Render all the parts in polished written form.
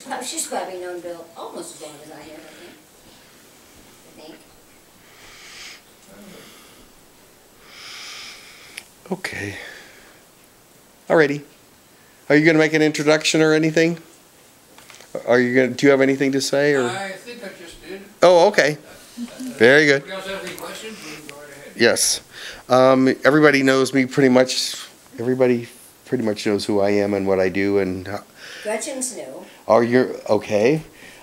She's probably known Bill almost as long as I have, I think. Okay. Alrighty. Are you going to make an introduction or anything? Are you going? Do you have anything to say? Or? I think I just did. Oh, okay. Very good. If you guys have any questions, please go right ahead. Yes. Everybody knows me pretty much. Everybody pretty much knows who I am and what I do. And Gretchen's new. are you okay?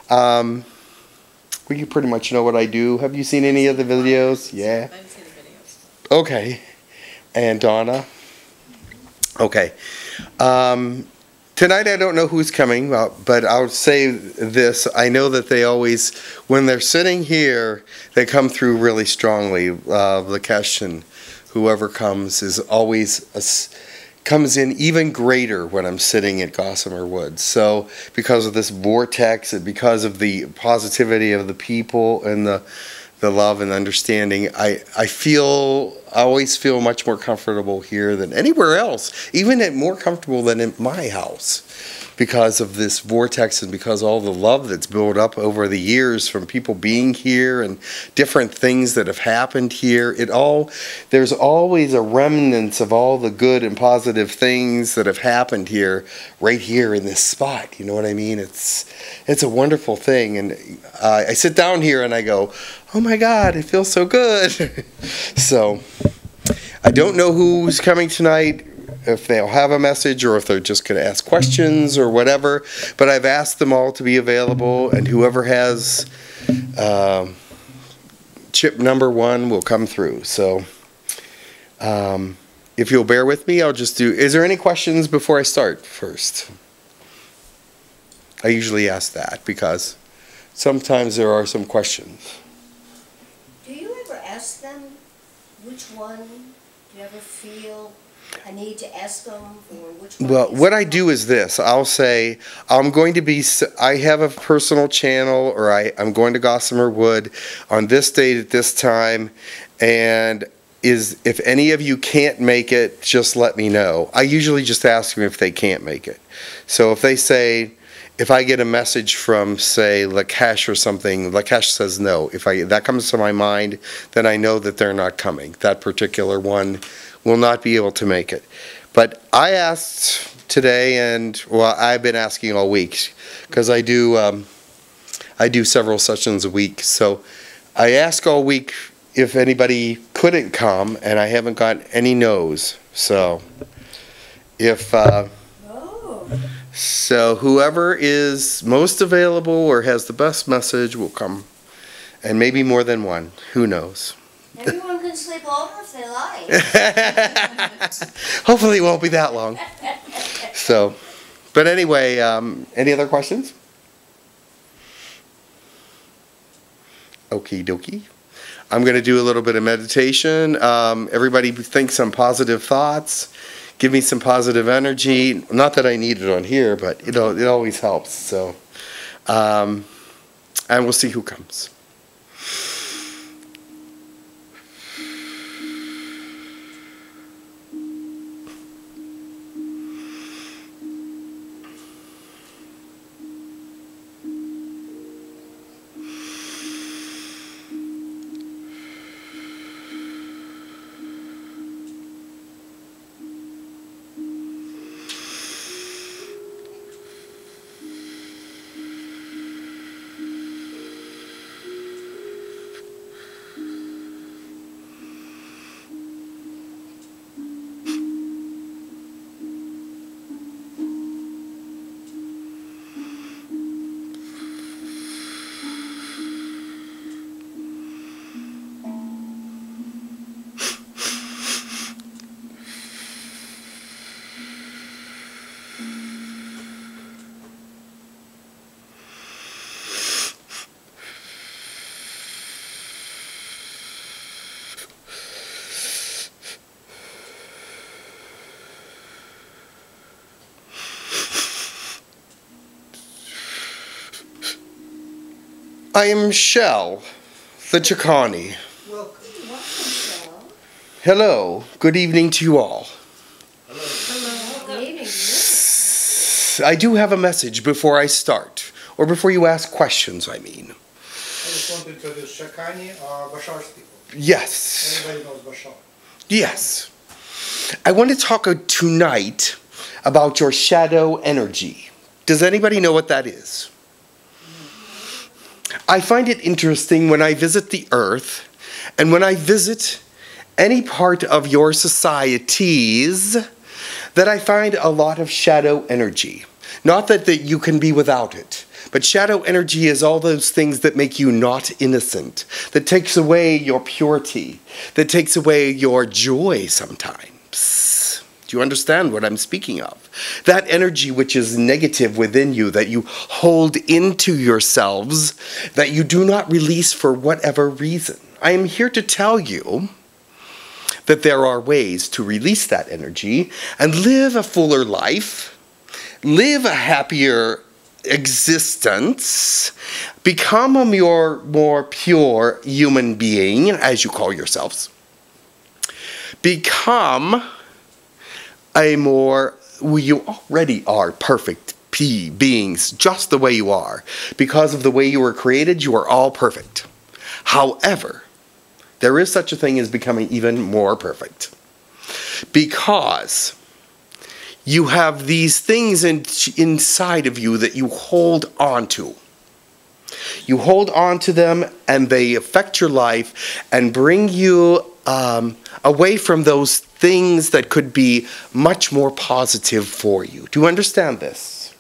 We you pretty much know what I do. Have you seen any of the videos? Yeah. I've seen the videos. Okay. And Donna? Okay. Tonight I don't know who's coming, but I'll say this. I know that they always, when they're sitting here, they come through really strongly. Lakesh and whoever comes is always, comes in even greater when I'm sitting at Gossamer Woods. So because of this vortex and because of the positivity of the people and the love and understanding, I always feel much more comfortable here than anywhere else, even more comfortable than in my house, because of this vortex and because all the love that's built up over the years from people being here and different things that have happened here. There's always a remnants of all the good and positive things that have happened here, right here in this spot. You know what I mean? It's a wonderful thing, and I sit down here and I go, oh my God, it feels so good. So I don't know who's coming tonight, if they'll have a message or if they're just going to ask questions or whatever, but I've asked them all to be available, and whoever has chip number 1 will come through. So if you'll bear with me, I'll just do, is there any questions before I start first? I usually ask that because sometimes there are some questions. Do you ever ask them which one? Do you ever feel a need to ask them for which one? Well, what I do is this. I'll say, I have a personal channel, or I'm going to Gossamer Wood on this date at this time, and if any of you can't make it, just let me know. I usually just ask them if they can't make it. So if they say, if I get a message from, say, Lakesh or something, Lakesh says no. If that comes to my mind, then I know that they're not coming. That particular one will not be able to make it. But I asked today, and well, I've been asking all week because I do several sessions a week. So I ask all week if anybody couldn't come, and I haven't got any no's. So if so whoever is most available or has the best message will come, and maybe more than one. Who knows? Everyone can sleep over if they like. Hopefully it won't be that long. So, but anyway, any other questions? Okie dokie. I'm going to do a little bit of meditation. Everybody think some positive thoughts. Give me some positive energy. Not that I need it on here, but it always helps. So, and we'll see who comes. I am Shell, the Shakani. Welcome, Shell. Hello. Good evening to you all. Hello. Good evening. I do have a message before I start. Or before you ask questions, I mean. I just want to introduce Shakani, Bashar's people. Yes. Everybody knows Bashar. Yes. I want to talk tonight about your shadow energy. Does anybody know what that is? I find it interesting when I visit the Earth and when I visit any part of your societies that I find a lot of shadow energy. Not that you can be without it, but shadow energy is all those things that make you not innocent, that takes away your purity, that takes away your joy sometimes. Do you understand what I'm speaking of? That energy which is negative within you, that you hold into yourselves, that you do not release for whatever reason. I am here to tell you that there are ways to release that energy and live a fuller life, live a happier existence, become a more pure human being, as you call yourselves, become you already are perfect beings, just the way you are. Because of the way you were created, you are all perfect. However, there is such a thing as becoming even more perfect. Because you have these things inside of you that you hold on to. You hold on to them and they affect your life and bring you away from those things that could be much more positive for you. Do you understand this?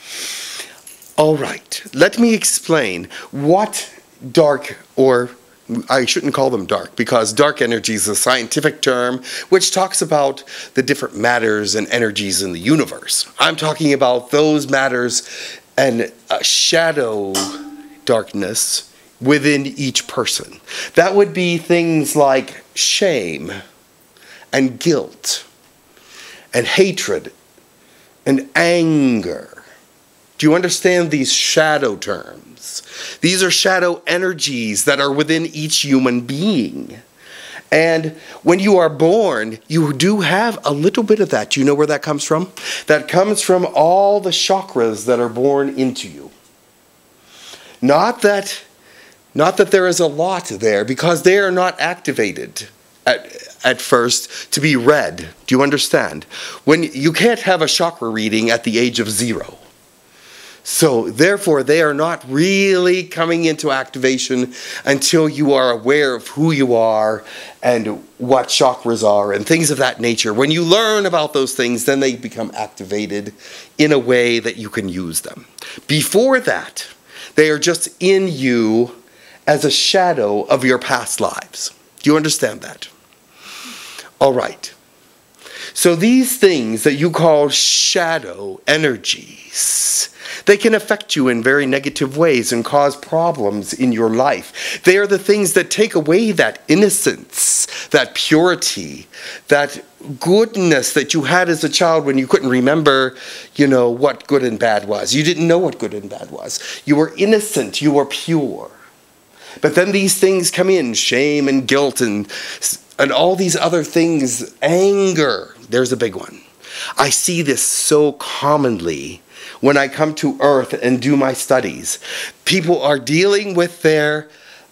All right, let me explain what dark, or I shouldn't call them dark, because dark energy is a scientific term which talks about the different matters and energies in the universe. I'm talking about those matters and shadow darkness within each person. That would be things like shame and guilt and hatred and anger. Do you understand these shadow terms? These are shadow energies that are within each human being. And when you are born, you do have a little bit of that. Do you know where that comes from? That comes from all the chakras that are born into you. Not that there is a lot there, because they are not activated at first to be read. Do you understand? When you can't have a chakra reading at the age of 0. So therefore, they are not really coming into activation until you are aware of who you are and what chakras are and things of that nature. When you learn about those things, then they become activated in a way that you can use them. Before that, they are just in you as a shadow of your past lives. Do you understand that? All right. So these things that you call shadow energies, they can affect you in very negative ways and cause problems in your life. They are the things that take away that innocence, that purity, that goodness that you had as a child when you couldn't remember, what good and bad was. You didn't know what good and bad was. You were innocent, you were pure. But then these things come in, shame and guilt and all these other things, anger. There's a big one. I see this so commonly when I come to Earth and do my studies. People are dealing with their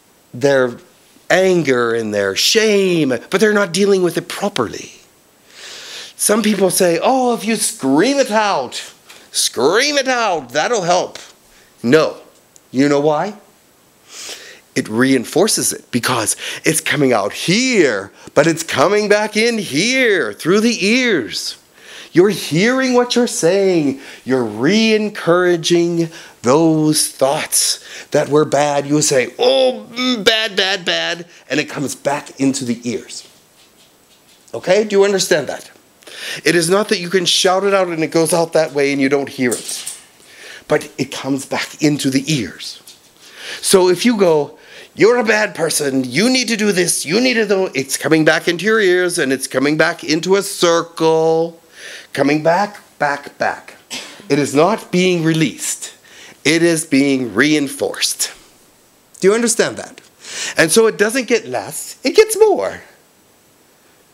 anger and their shame, but they're not dealing with it properly. Some people say, oh, if you scream it out, that'll help. No. You know why? It reinforces it because it's coming out here, but it's coming back in here through the ears. You're hearing what you're saying. You're re-encouraging those thoughts that were bad. You say, oh, bad, bad, bad, and it comes back into the ears. Okay? Do you understand that? It is not that you can shout it out and it goes out that way and you don't hear it. But it comes back into the ears. So if you go, you're a bad person, you need to do this, you need to do, it's coming back into your ears and it's coming back into a circle, coming back, back, back. It is not being released. It is being reinforced. Do you understand that? And so it doesn't get less, it gets more.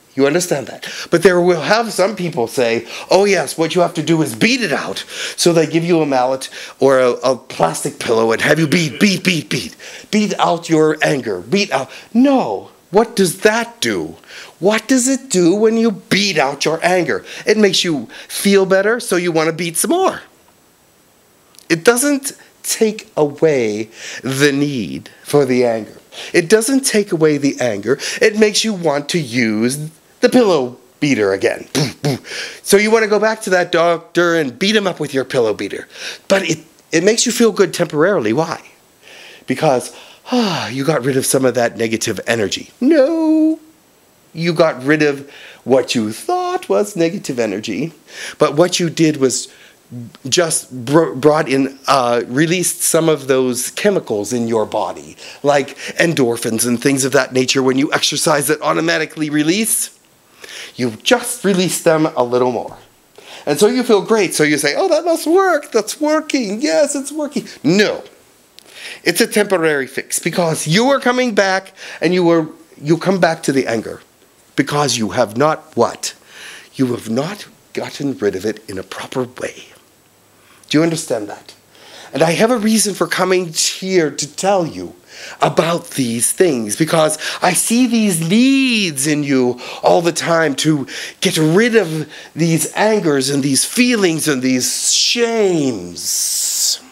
You understand that? But there will have some people say, oh yes, what you have to do is beat it out. So they give you a mallet or a plastic pillow and have you beat. Beat out your anger. Beat out. No. What does that do? What does it do when you beat out your anger? It makes you feel better, so you want to beat some more. It doesn't take away the need for the anger. It doesn't take away the anger. It makes you want to use the pillow beater again. So you want to go back to that doctor and beat him up with your pillow beater. But it makes you feel good temporarily. Why? Because you got rid of some of that negative energy. No. You got rid of what you thought was negative energy. But what you did was just brought in, released some of those chemicals in your body, like endorphins and things of that nature. When you exercise that automatically release, you just release them a little more. And so you feel great. So you say, oh, that must work. That's working. Yes, it's working. No. It's a temporary fix because you are coming back and you come back to the anger because you have not what? You have not gotten rid of it in a proper way. Do you understand that? And I have a reason for coming here to tell you about these things because I see these needs in you all the time to get rid of these angers and these feelings and these shames.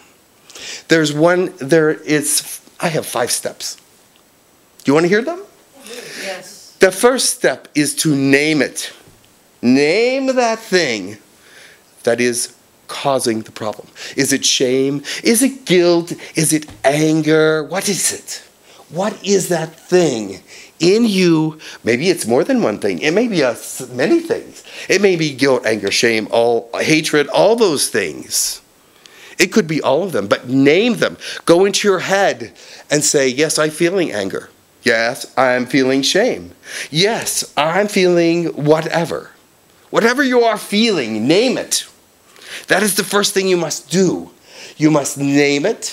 I have 5 steps. Do you want to hear them? Yes. The first step is to name it. Name that thing that is causing the problem. Is it shame? Is it guilt? Is it anger? What is it? What is that thing in you? Maybe it's more than one thing. It may be many things. It may be guilt, anger, shame, hatred, all those things. It could be all of them, but name them. Go into your head and say, yes, I'm feeling anger. Yes, I'm feeling shame. Yes, I'm feeling whatever. Whatever you are feeling, name it. That is the first thing you must do. You must name it.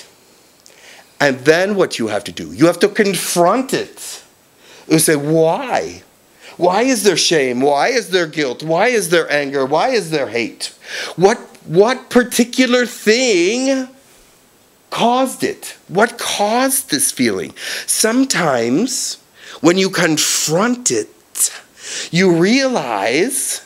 And then what you have to do, you have to confront it. You say, why? Why is there shame? Why is there guilt? Why is there anger? Why is there hate? What particular thing caused it? What caused this feeling? Sometimes when you confront it, you realize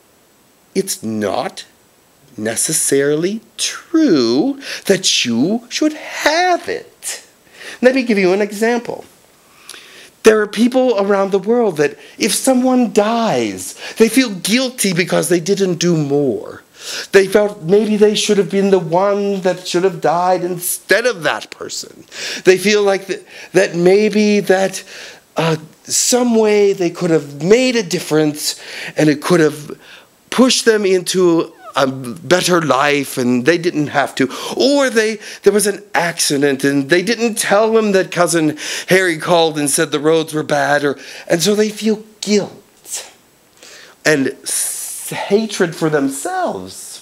it's not necessarily true that you should have it. Let me give you an example. There are people around the world that if someone dies, they feel guilty because they didn't do more. They felt maybe they should have been the one that should have died instead of that person. They feel like that maybe that some way they could have made a difference and it could have pushed them into a better life and they didn't have to. Or there was an accident and they didn't tell them that Cousin Harry called and said the roads were bad. And so they feel guilt and hatred for themselves.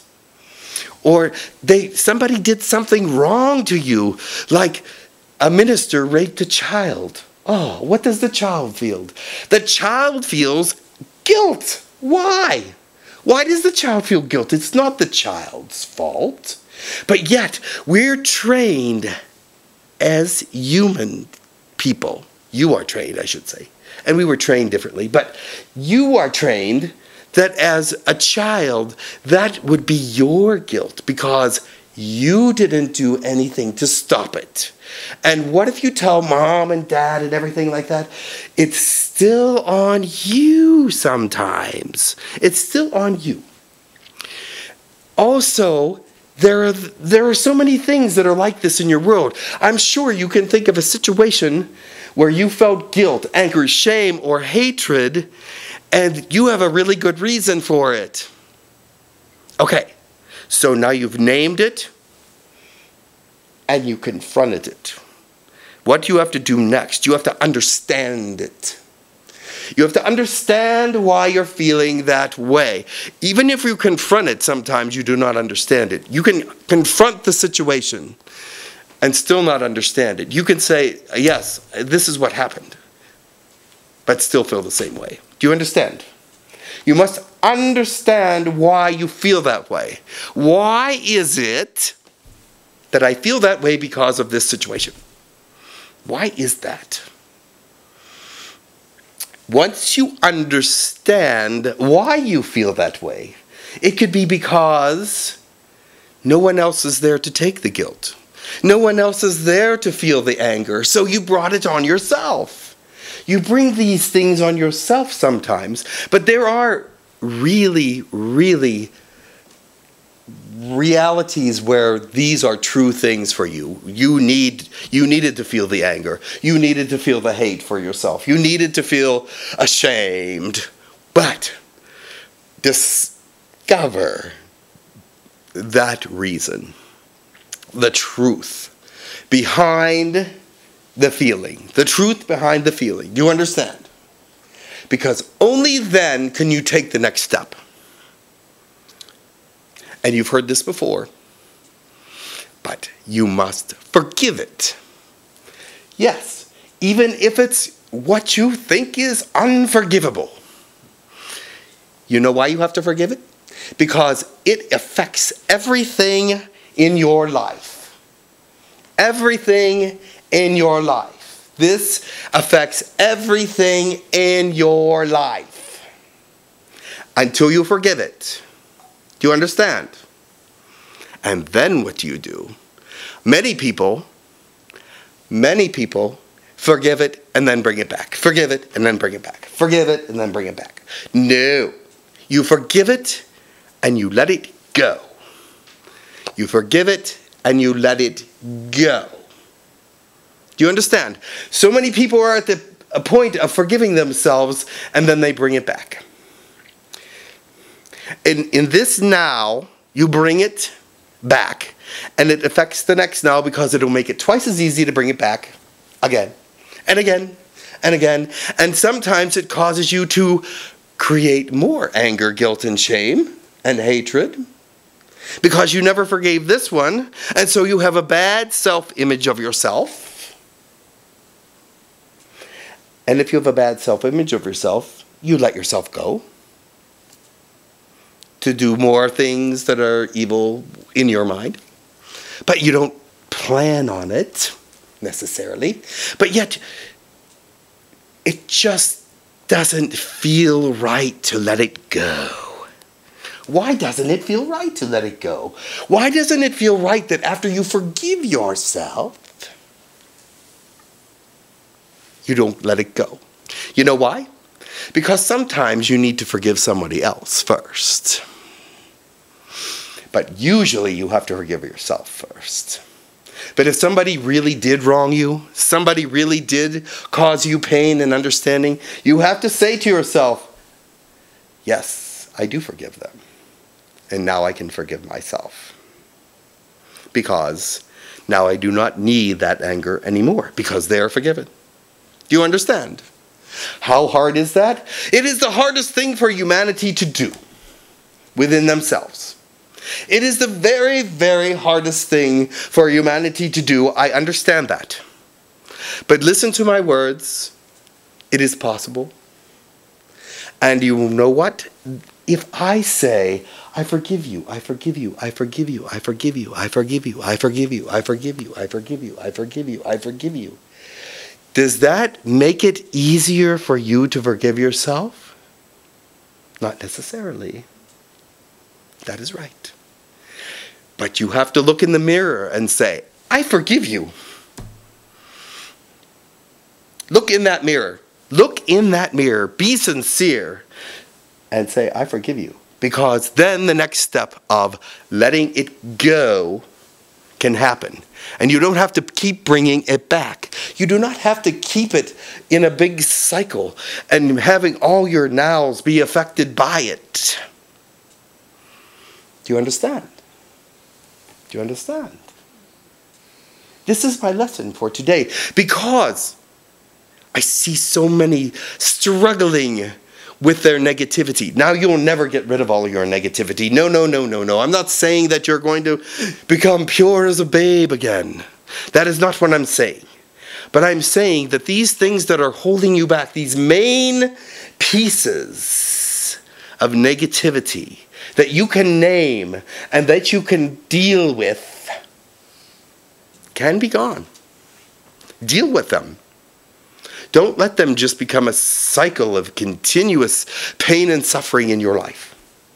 Or somebody did something wrong to you, like a minister raped a child. Oh, what does the child feel? The child feels guilt. Why? Why does the child feel guilt? It's not the child's fault. But yet, we're trained as human people. You are trained, I should say. And we were trained differently. But you are trained that as a child, that would be your guilt because you didn't do anything to stop it. And what if you tell mom and dad and everything like that? It's still on you sometimes. It's still on you. Also, there are so many things that are like this in your world. I'm sure you can think of a situation where you felt guilt, anger, shame, or hatred, and you have a really good reason for it. Okay, so now you've named it, and you confronted it. What do you have to do next? You have to understand it. You have to understand why you're feeling that way. Even if you confront it, sometimes you do not understand it. You can confront the situation and still not understand it. You can say, yes, this is what happened, but still feel the same way. Do you understand? You must understand why you feel that way. Why is it that I feel that way because of this situation? Why is that? Once you understand why you feel that way, it could be because no one else is there to take the guilt. No one else is there to feel the anger, so you brought it on yourself. You bring these things on yourself sometimes, but there are really, really realities where these are true things for you. You needed to feel the anger. You needed to feel the hate for yourself. You needed to feel ashamed. But discover that reason, the truth behind the feeling, the truth behind the feeling. You understand? Because only then can you take the next step. And you've heard this before, but you must forgive it. Yes, even if it's what you think is unforgivable. You know why you have to forgive it? Because it affects everything in your life. Everything in your life. This affects everything in your life. Until you forgive it. Do you understand? And then what do you do? Many people forgive it and then bring it back. Forgive it and then bring it back. Forgive it and then bring it back. No. You forgive it and you let it go. You forgive it and you let it go. Do you understand? So many people are at a point of forgiving themselves and then they bring it back. In this now, you bring it back and it affects the next now because it'll make it twice as easy to bring it back again and again and again. And sometimes it causes you to create more anger, guilt, and shame and hatred because you never forgave this one, and so you have a bad self-image of yourself. And if you have a bad self-image of yourself, you let yourself go to do more things that are evil in your mind. But you don't plan on it necessarily. But yet, it just doesn't feel right to let it go. Why doesn't it feel right to let it go? Why doesn't it feel right that after you forgive yourself, you don't let it go? You know why? Because sometimes you need to forgive somebody else first. But usually you have to forgive yourself first. But if somebody really did wrong you, somebody really did cause you pain and understanding, you have to say to yourself, yes, I do forgive them. And now I can forgive myself. Because now I do not need that anger anymore because they are forgiven. Do you understand? How hard is that? It is the hardest thing for humanity to do within themselves. It is the very, very hardest thing for humanity to do. I understand that. But listen to my words. It is possible. And you know what? If I say, I forgive you, I forgive you, I forgive you, I forgive you, I forgive you, I forgive you, I forgive you, I forgive you, I forgive you, I forgive you. Does that make it easier for you to forgive yourself? Not necessarily. That is right. But you have to look in the mirror and say, I forgive you. Look in that mirror. Look in that mirror. Be sincere. And say, I forgive you. Because then the next step of letting it go can happen. And you don't have to keep bringing it back. You do not have to keep it in a big cycle and having all your nows be affected by it. Do you understand? Do you understand? This is my lesson for today because I see so many struggling with their negativity. Now you'll never get rid of all of your negativity. No, no, no, no, no. I'm not saying that you're going to become pure as a babe again. That is not what I'm saying. But I'm saying that these things that are holding you back, these main pieces of negativity that you can name and that you can deal with can be gone. Deal with them. Don't let them just become a cycle of continuous pain and suffering in your life.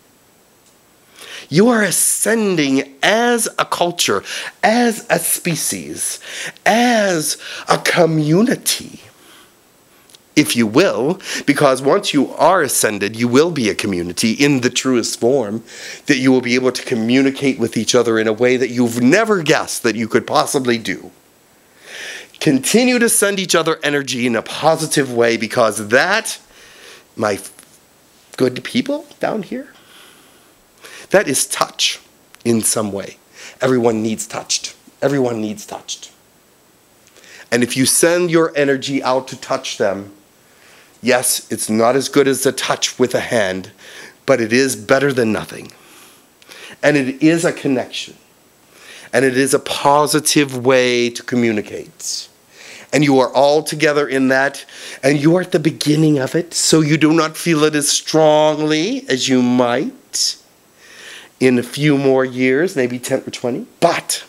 You are ascending as a culture, as a species, as a community, if you will, because once you are ascended, you will be a community in the truest form, that you will be able to communicate with each other in a way that you've never guessed that you could possibly do. Continue to send each other energy in a positive way, because that, my good people down here, that is touch in some way. Everyone needs touched. Everyone needs touched. And if you send your energy out to touch them, yes, it's not as good as the touch with a hand, but it is better than nothing. And it is a connection. And it is a positive way to communicate. And you are all together in that, and you are at the beginning of it, so you do not feel it as strongly as you might in a few more years, maybe 10 or 20. But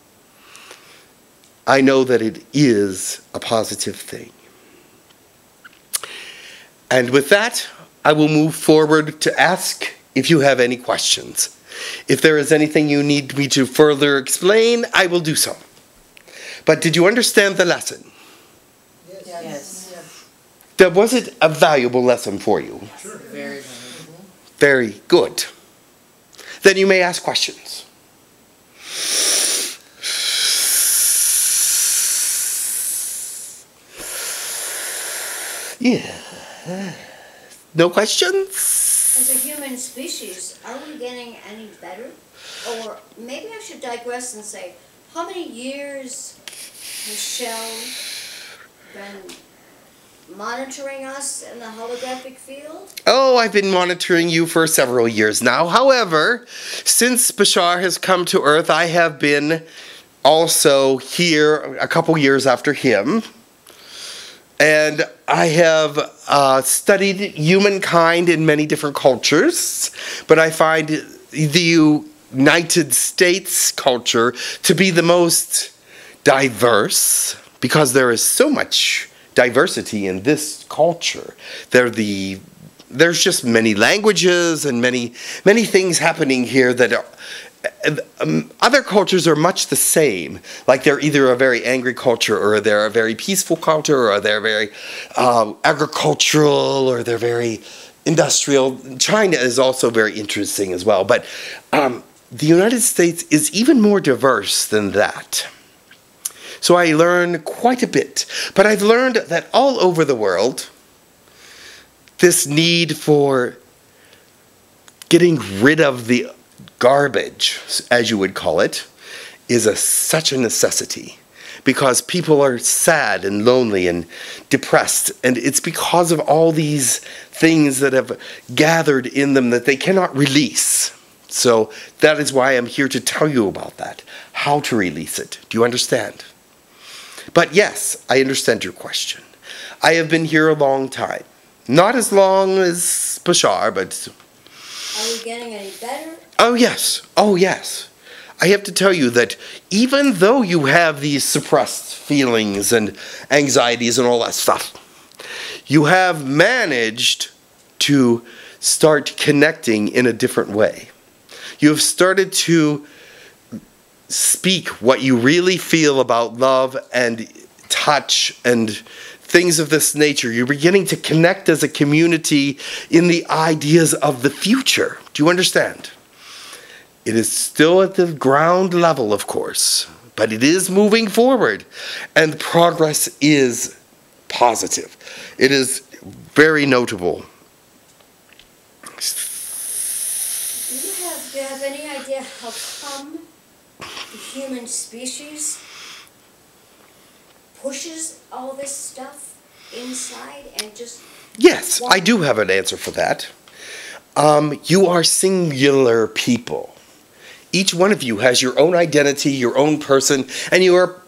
I know that it is a positive thing. And with that, I will move forward to ask if you have any questions. If there is anything you need me to further explain, I will do so. But did you understand the lesson? Yes. Was it a valuable lesson for you? Sure. Very valuable. Very good. Then you may ask questions. Yeah. No questions? As a human species, are we getting any better? Or maybe I should digress and say, how many years has Shell been monitoring us in the holographic field? Oh, I've been monitoring you for several years now. However, since Bashar has come to Earth, I have been also here a couple years after him. And I have studied humankind in many different cultures, but I find the United States culture to be the most diverse, because there is so much diversity in this culture. There's just many languages and many things happening here that are, other cultures are much the same. Like they're either a very angry culture, or they're a very peaceful culture, or they're very agricultural, or they're very industrial. China is also very interesting as well. But the United States is even more diverse than that. So I learned quite a bit. But I've learned that all over the world, this need for getting rid of the garbage, as you would call it, is such a necessity. Because people are sad and lonely and depressed. And it's because of all these things that have gathered in them that they cannot release. So that is why I'm here to tell you about that. How to release it. Do you understand? But yes, I understand your question. I have been here a long time. Not as long as Bashar, but... Are we getting any better? Oh yes. Oh yes. I have to tell you that even though you have these suppressed feelings and anxieties and all that stuff, you have managed to start connecting in a different way. You have started to speak what you really feel about love and touch and things of this nature. You're beginning to connect as a community in the ideas of the future. Do you understand? It is still at the ground level, of course, but it is moving forward, and progress is positive. It is very notable. Do you have any idea how come the human species pushes all this stuff inside and just... Yes, I do have an answer for that. You are singular people. Each one of you has your own identity, your own person, and you are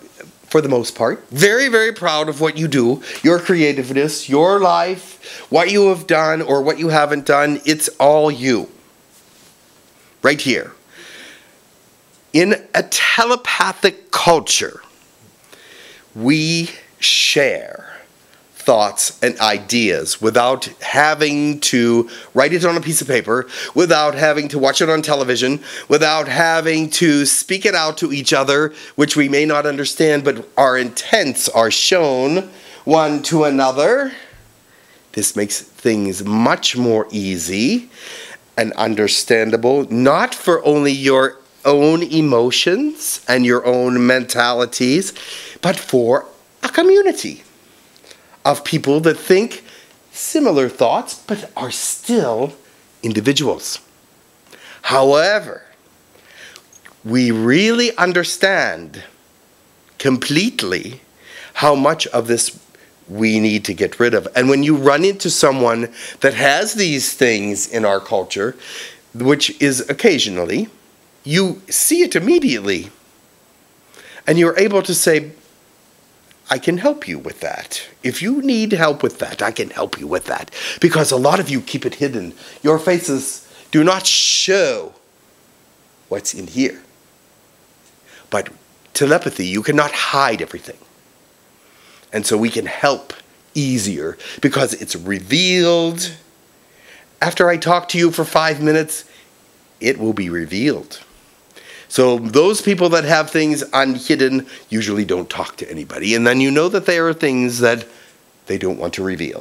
for the most part. Very, very proud of what you do, your creativeness, your life, what you have done or what you haven't done. It's all you. Right here. In a telepathic culture, we share thoughts and ideas without having to write it on a piece of paper, without having to watch it on television, without having to speak it out to each other, which we may not understand, but our intents are shown one to another. This makes things much more easy and understandable, not for only your own emotions and your own mentalities, but for a community of people that think similar thoughts, but are still individuals. However, we really understand completely how much of this we need to get rid of. And when you run into someone that has these things in our culture, which is occasionally, you see it immediately. And you're able to say, I can help you with that. If you need help with that, I can help you with that. Because a lot of you keep it hidden. Your faces do not show what's in here. But telepathy, you cannot hide everything. And so we can help easier because it's revealed. After I talk to you for 5 minutes, it will be revealed. So those people that have things unhidden usually don't talk to anybody. And then you know that there are things that they don't want to reveal.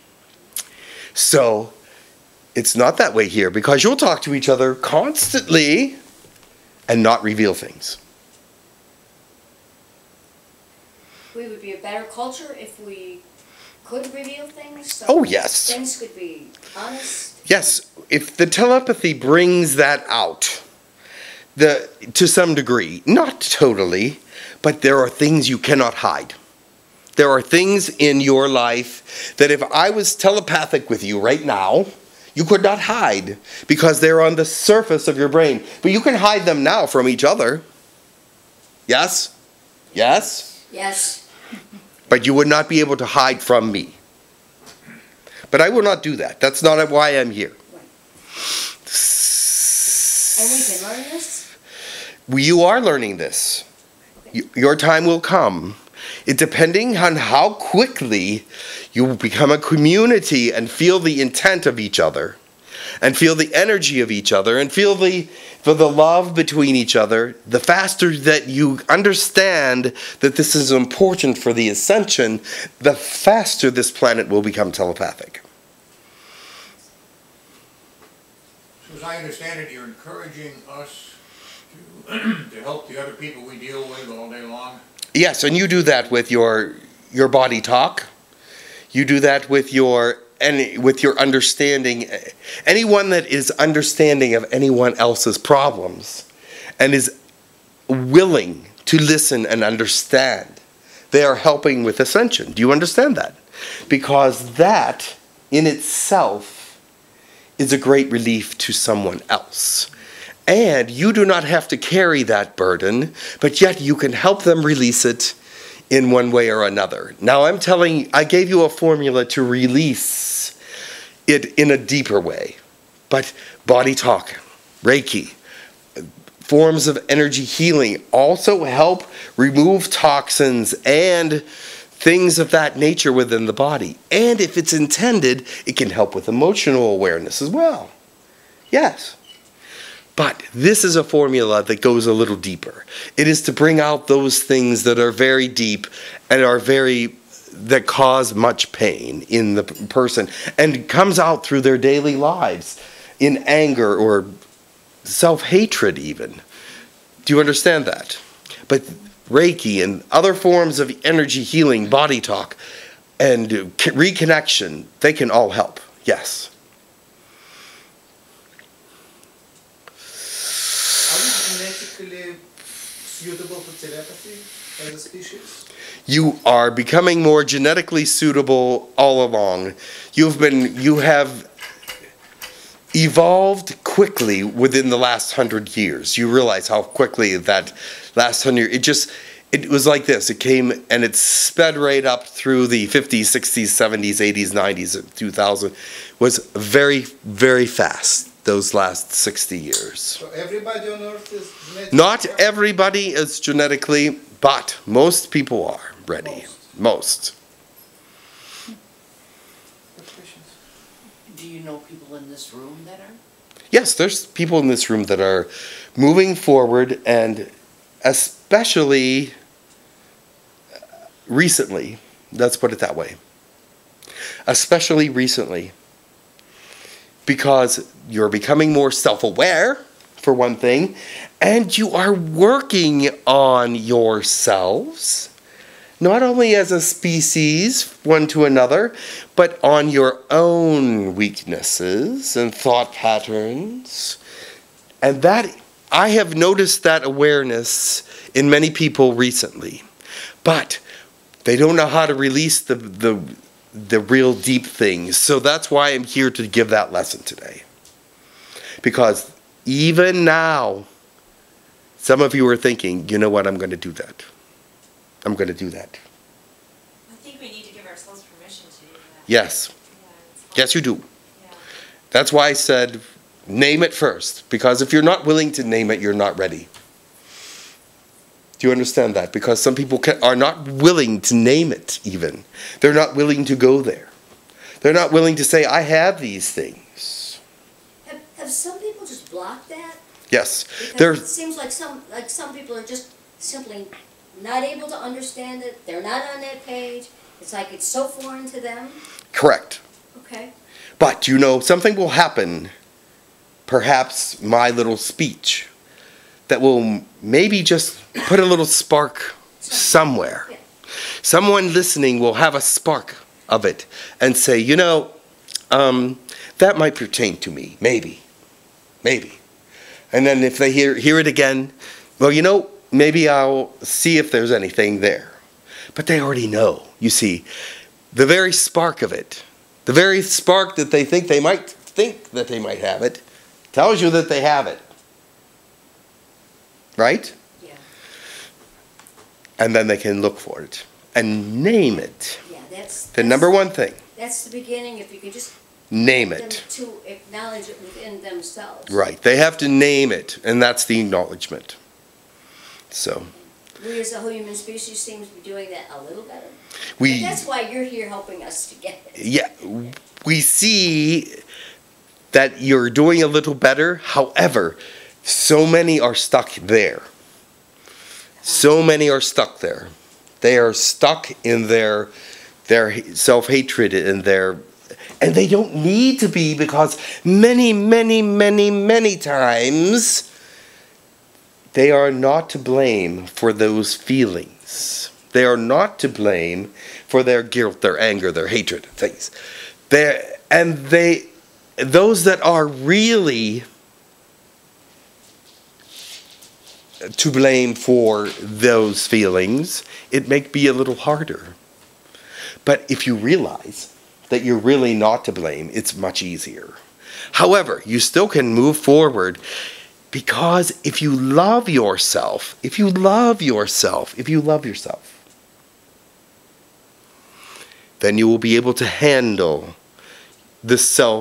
So it's not that way here because you'll talk to each other constantly and not reveal things. We would be a better culture if we could reveal things. So Oh, yes. Things could be honest. Yes, if the telepathy brings that out, to some degree, not totally, but there are things you cannot hide. There are things in your life that if I was telepathic with you right now, you could not hide because they're on the surface of your brain. But you can hide them now from each other. Yes? Yes? Yes. But you would not be able to hide from me. But I will not do that. That's not why I'm here. Right. And we can learn this? You are learning this. Okay. Your time will come. It depending on how quickly you become a community and feel the intent of each other and feel the energy of each other and feel the love between each other, the faster that you understand that this is important for the ascension, the faster this planet will become telepathic. So as I understand it, you're encouraging us to help the other people we deal with all day long? Yes, and you do that with your body talk. You do that with your understanding. Anyone that is understanding of anyone else's problems and is willing to listen and understand, they are helping with ascension. Do you understand that? Because that in itself is a great relief to someone else. And you do not have to carry that burden, but yet you can help them release it in one way or another. Now I gave you a formula to release it in a deeper way. But body talk, Reiki, forms of energy healing also help remove toxins and things of that nature within the body. And if it's intended, it can help with emotional awareness as well. Yes. But this is a formula that goes a little deeper. It is to bring out those things that are very deep and that cause much pain in the person and comes out through their daily lives in anger or self-hatred even. Do you understand that? But Reiki and other forms of energy healing, body talk, and reconnection, they can all help. Yes. Genetically suitable for telepathy as a species? You are becoming more genetically suitable all along. You have evolved quickly within the last 100 years. You realize how quickly that last 100 years, it was like this. It came and it sped right up through the 50s, 60s, 70s, 80s, 90s, and 2000. Was very, very fast, those last 60 years. So everybody on Earth is genetically Not ready? everybody is genetically, but most people are ready. Most. Do you know people in this room that are? Yes, there's people in this room that are moving forward, and especially recently, let's put it that way, especially recently, because you're becoming more self-aware, for one thing, and you are working on yourselves, not only as a species, one to another, but on your own weaknesses and thought patterns. And that, I have noticed that awareness in many people recently. But they don't know how to release the real deep things. So that's why I'm here to give that lesson today. Because even now, some of you are thinking, you know what, I'm going to do that. I'm going to do that. I think we need to give ourselves permission to do that. Yes. Yeah, Yes, you do. yeah. That's why I said, name it first. Because if you're not willing to name it, you're not ready. Do you understand that? Because some people are not willing to name it even. They're not willing to go there. They're not willing to say, I have these things. Have some people just blocked that? Yes. Because it seems like some people are just simply not able to understand it. They're not on that page. It's like it's so foreign to them. Correct. Okay. But, you know, something will happen, perhaps my little speech, that will maybe just put a little spark somewhere. Yeah. Someone listening will have a spark of it and say, you know, that might pertain to me. Maybe. Maybe. And then if they hear it again, well, you know, maybe I'll see if there's anything there. But they already know, you see. The very spark of it, the very spark that they think they might have it, tells you that they have it. Right? Yeah. And then they can look for it and name it. Yeah, that's The number one thing, That's the beginning. If you could just name get them it. to acknowledge it within themselves. Right. They have to name it, and that's the acknowledgement. So, We as a whole human species seem to be doing that a little better. But we, that's why you're here helping us to get it. yeah, we see that you're doing a little better. However, so many are stuck there. So many are stuck there. They are stuck in their self-hatred and and they don't need to be, because many, many, many, many times they are not to blame for those feelings. They are not to blame for their guilt, their anger, their hatred, things. Those that are really to blame for those feelings, it may be a little harder. But if you realize that you're really not to blame, it's much easier. However, you still can move forward, because if you love yourself, then you will be able to handle the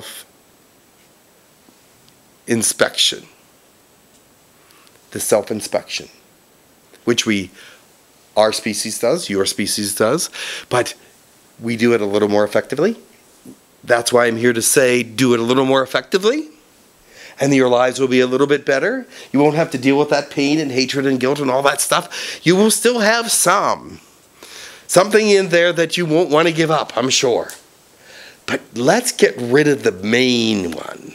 self-inspection. The self-inspection, which our species does, your species does, but we do it a little more effectively. That's why I'm here to say, do it a little more effectively, and your lives will be a little bit better. You won't have to deal with that pain and hatred and guilt and all that stuff. You will still have something in there that you won't want to give up, I'm sure. But let's get rid of the main one.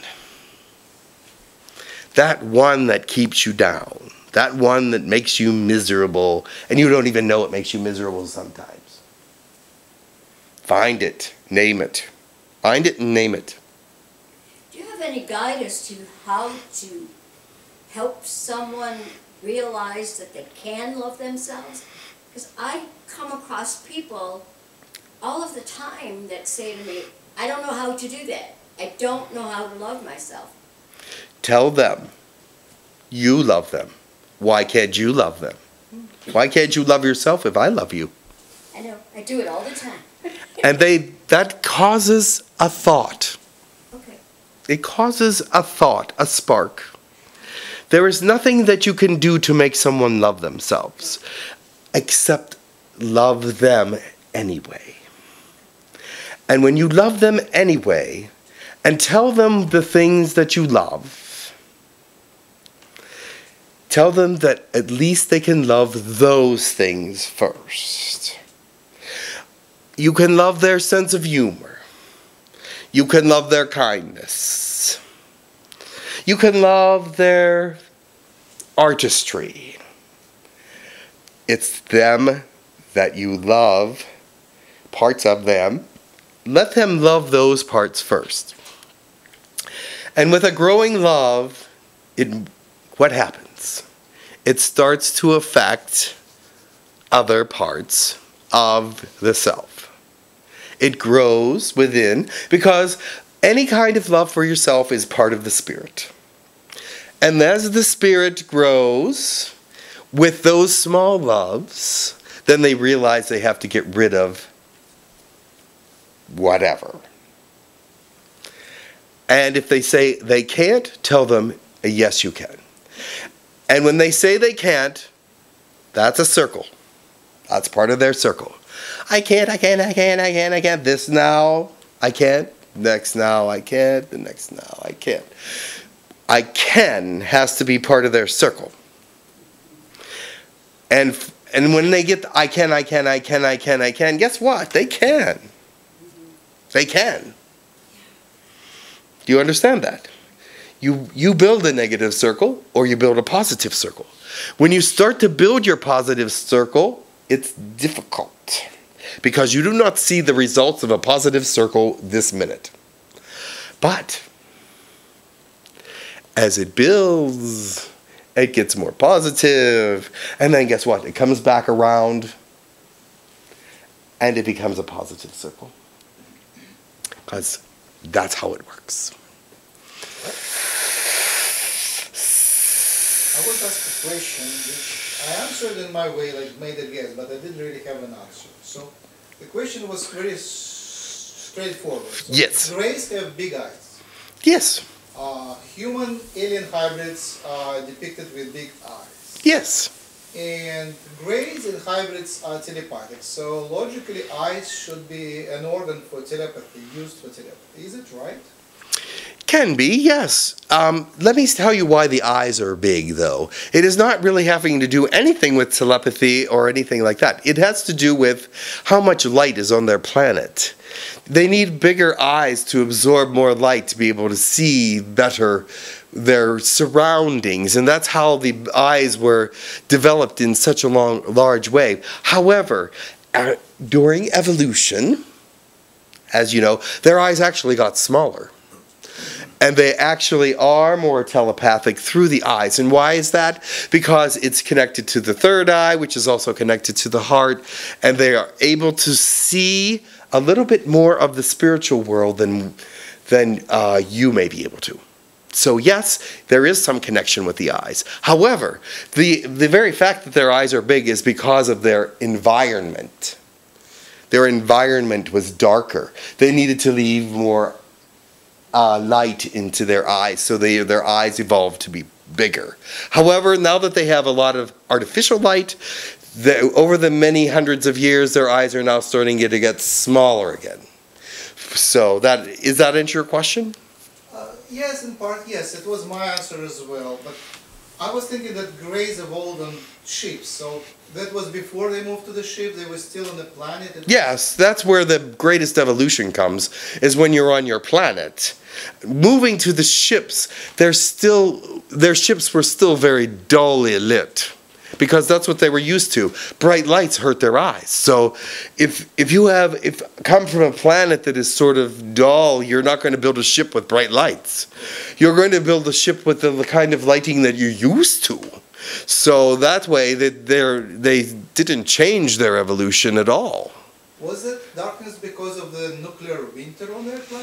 That one that keeps you down. That one that makes you miserable, and you don't even know it makes you miserable sometimes. Find it, name it. Find it and name it. Do you have any guide as to how to help someone realize that they can love themselves? Because I come across people all of the time that say to me, I don't know how to do that. I don't know how to love myself. Tell them you love them. Why can't you love them? Why can't you love yourself if I love you? I know, I do it all the time. And that causes a thought. Okay. It causes a thought, a spark. There is nothing that you can do to make someone love themselves, except love them anyway. And when you love them anyway, and tell them the things that you love, tell them that at least they can love those things first. You can love their sense of humor. You can love their kindness. You can love their artistry. It's them that you love, parts of them. Let them love those parts first. And with a growing love, what happens? It starts to affect other parts of the self. It grows within, because any kind of love for yourself is part of the spirit. And as the spirit grows with those small loves, then they realize they have to get rid of whatever. And if they say they can't, tell them, yes, you can. And when they say they can't, that's a circle. That's part of their circle. I can't. This now, I can't. Next now, I can't. The next now, I can't. I can has to be part of their circle. And when they get I can, guess what? They can. They can. Do you understand that? You build a negative circle or you build a positive circle. When you start to build your positive circle, it's difficult because you do not see the results of a positive circle this minute. But as it builds, it gets more positive, and then guess what? It comes back around and it becomes a positive circle. Because that's how it works. I was asked a question which I answered in my way, like made a guess, but I didn't really have an answer. So the question was very straightforward. So yes. Greys have big eyes. Yes. Human alien hybrids are depicted with big eyes. Yes. And greys and hybrids are telepathic. So logically, eyes should be an organ for telepathy, used for telepathy. Is it right? Can be, yes. Let me tell you why the eyes are big, though. It is not really having to do anything with telepathy or anything like that. It has to do with how much light is on their planet. They need bigger eyes to absorb more light to be able to see better their surroundings, and that's how the eyes were developed in such a large way. However, during evolution, as you know, their eyes actually got smaller. And they actually are more telepathic through the eyes. And why is that? Because it's connected to the third eye, which is also connected to the heart. And they are able to see a little bit more of the spiritual world than you may be able to. So yes, there is some connection with the eyes. However, the very fact that their eyes are big is because of their environment. Their environment was darker. They needed to leave more light into their eyes, so their eyes evolved to be bigger. However, now that they have a lot of artificial light, over the many hundreds of years, their eyes are now starting to get smaller again. So does that answer your question? Yes, in part, yes. It was my answer as well. But I was thinking that greys evolved on ships, so that was before they moved to the ship. They were still on the planet. Yes, that's where the greatest evolution comes, is when you're on your planet. Moving to the ships, their ships were still very dully lit, because that's what they were used to. Bright lights hurt their eyes. So if you come from a planet that is sort of dull, you're not going to build a ship with bright lights. You're going to build a ship with the kind of lighting that you're used to. So that way they didn't change their evolution at all. Was it darkness because of the nuclear winter on their planet?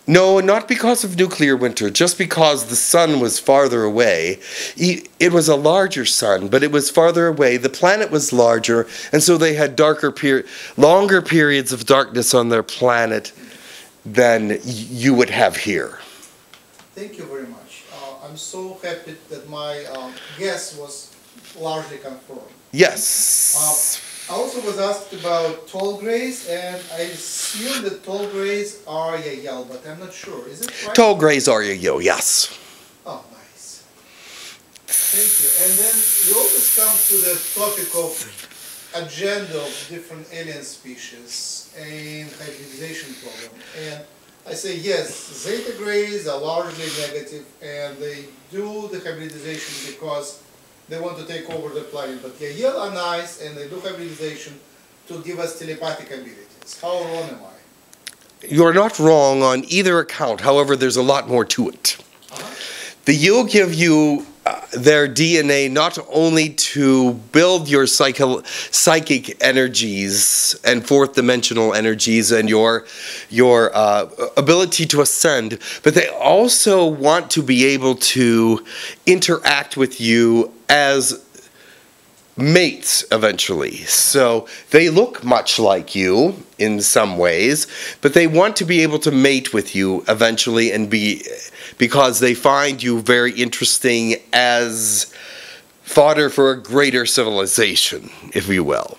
No, not because of nuclear winter, just because the sun was farther away. It was a larger sun, but it was farther away. The planet was larger, and so they had longer periods of darkness on their planet than you would have here. Thank you very much. I'm so happy that my guess was largely confirmed. Yes. I also was asked about tall grays, and I assume that tall grays are Yahyel, but I'm not sure. Is it right? Tall grays are Yahyel, yes. Oh, nice. Thank you. And then we always come to the topic of agenda of different alien species and hybridization program. And I say yes, zeta grays are largely negative, and they do the hybridization because they want to take over the planet. But Yahyel are nice, and they do hybridization to give us telepathic abilities. How wrong am I? You're not wrong on either account. However, there's a lot more to it. The Yahyel give you their DNA not only to build your psychic energies and fourth dimensional energies and your ability to ascend, but they also want to be able to interact with you as mates eventually. So they look much like you in some ways, but they want to be able to mate with you eventually, and because they find you very interesting as fodder for a greater civilization, if you will.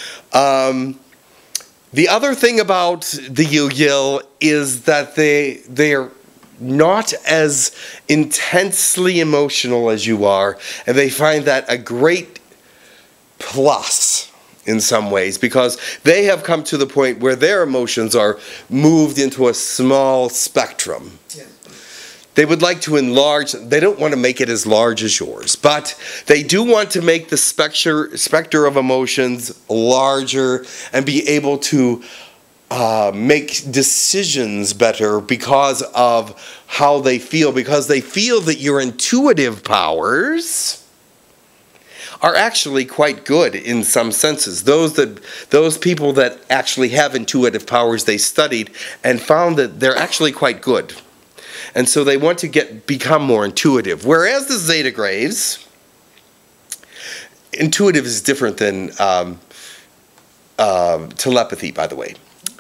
The other thing about the Yahyel is that they are not as intensely emotional as you are, and they find that a great plus in some ways, because they have come to the point where their emotions are moved into a small spectrum. Yeah. They would like to enlarge, they don't want to make it as large as yours, but they do want to make the specter of emotions larger and be able to make decisions better because of how they feel, because they feel that your intuitive powers are actually quite good in some senses. Those people that actually have intuitive powers, they studied and found that they're actually quite good. And so they want to become more intuitive. Whereas the Zeta Grays, intuitive is different than telepathy, by the way.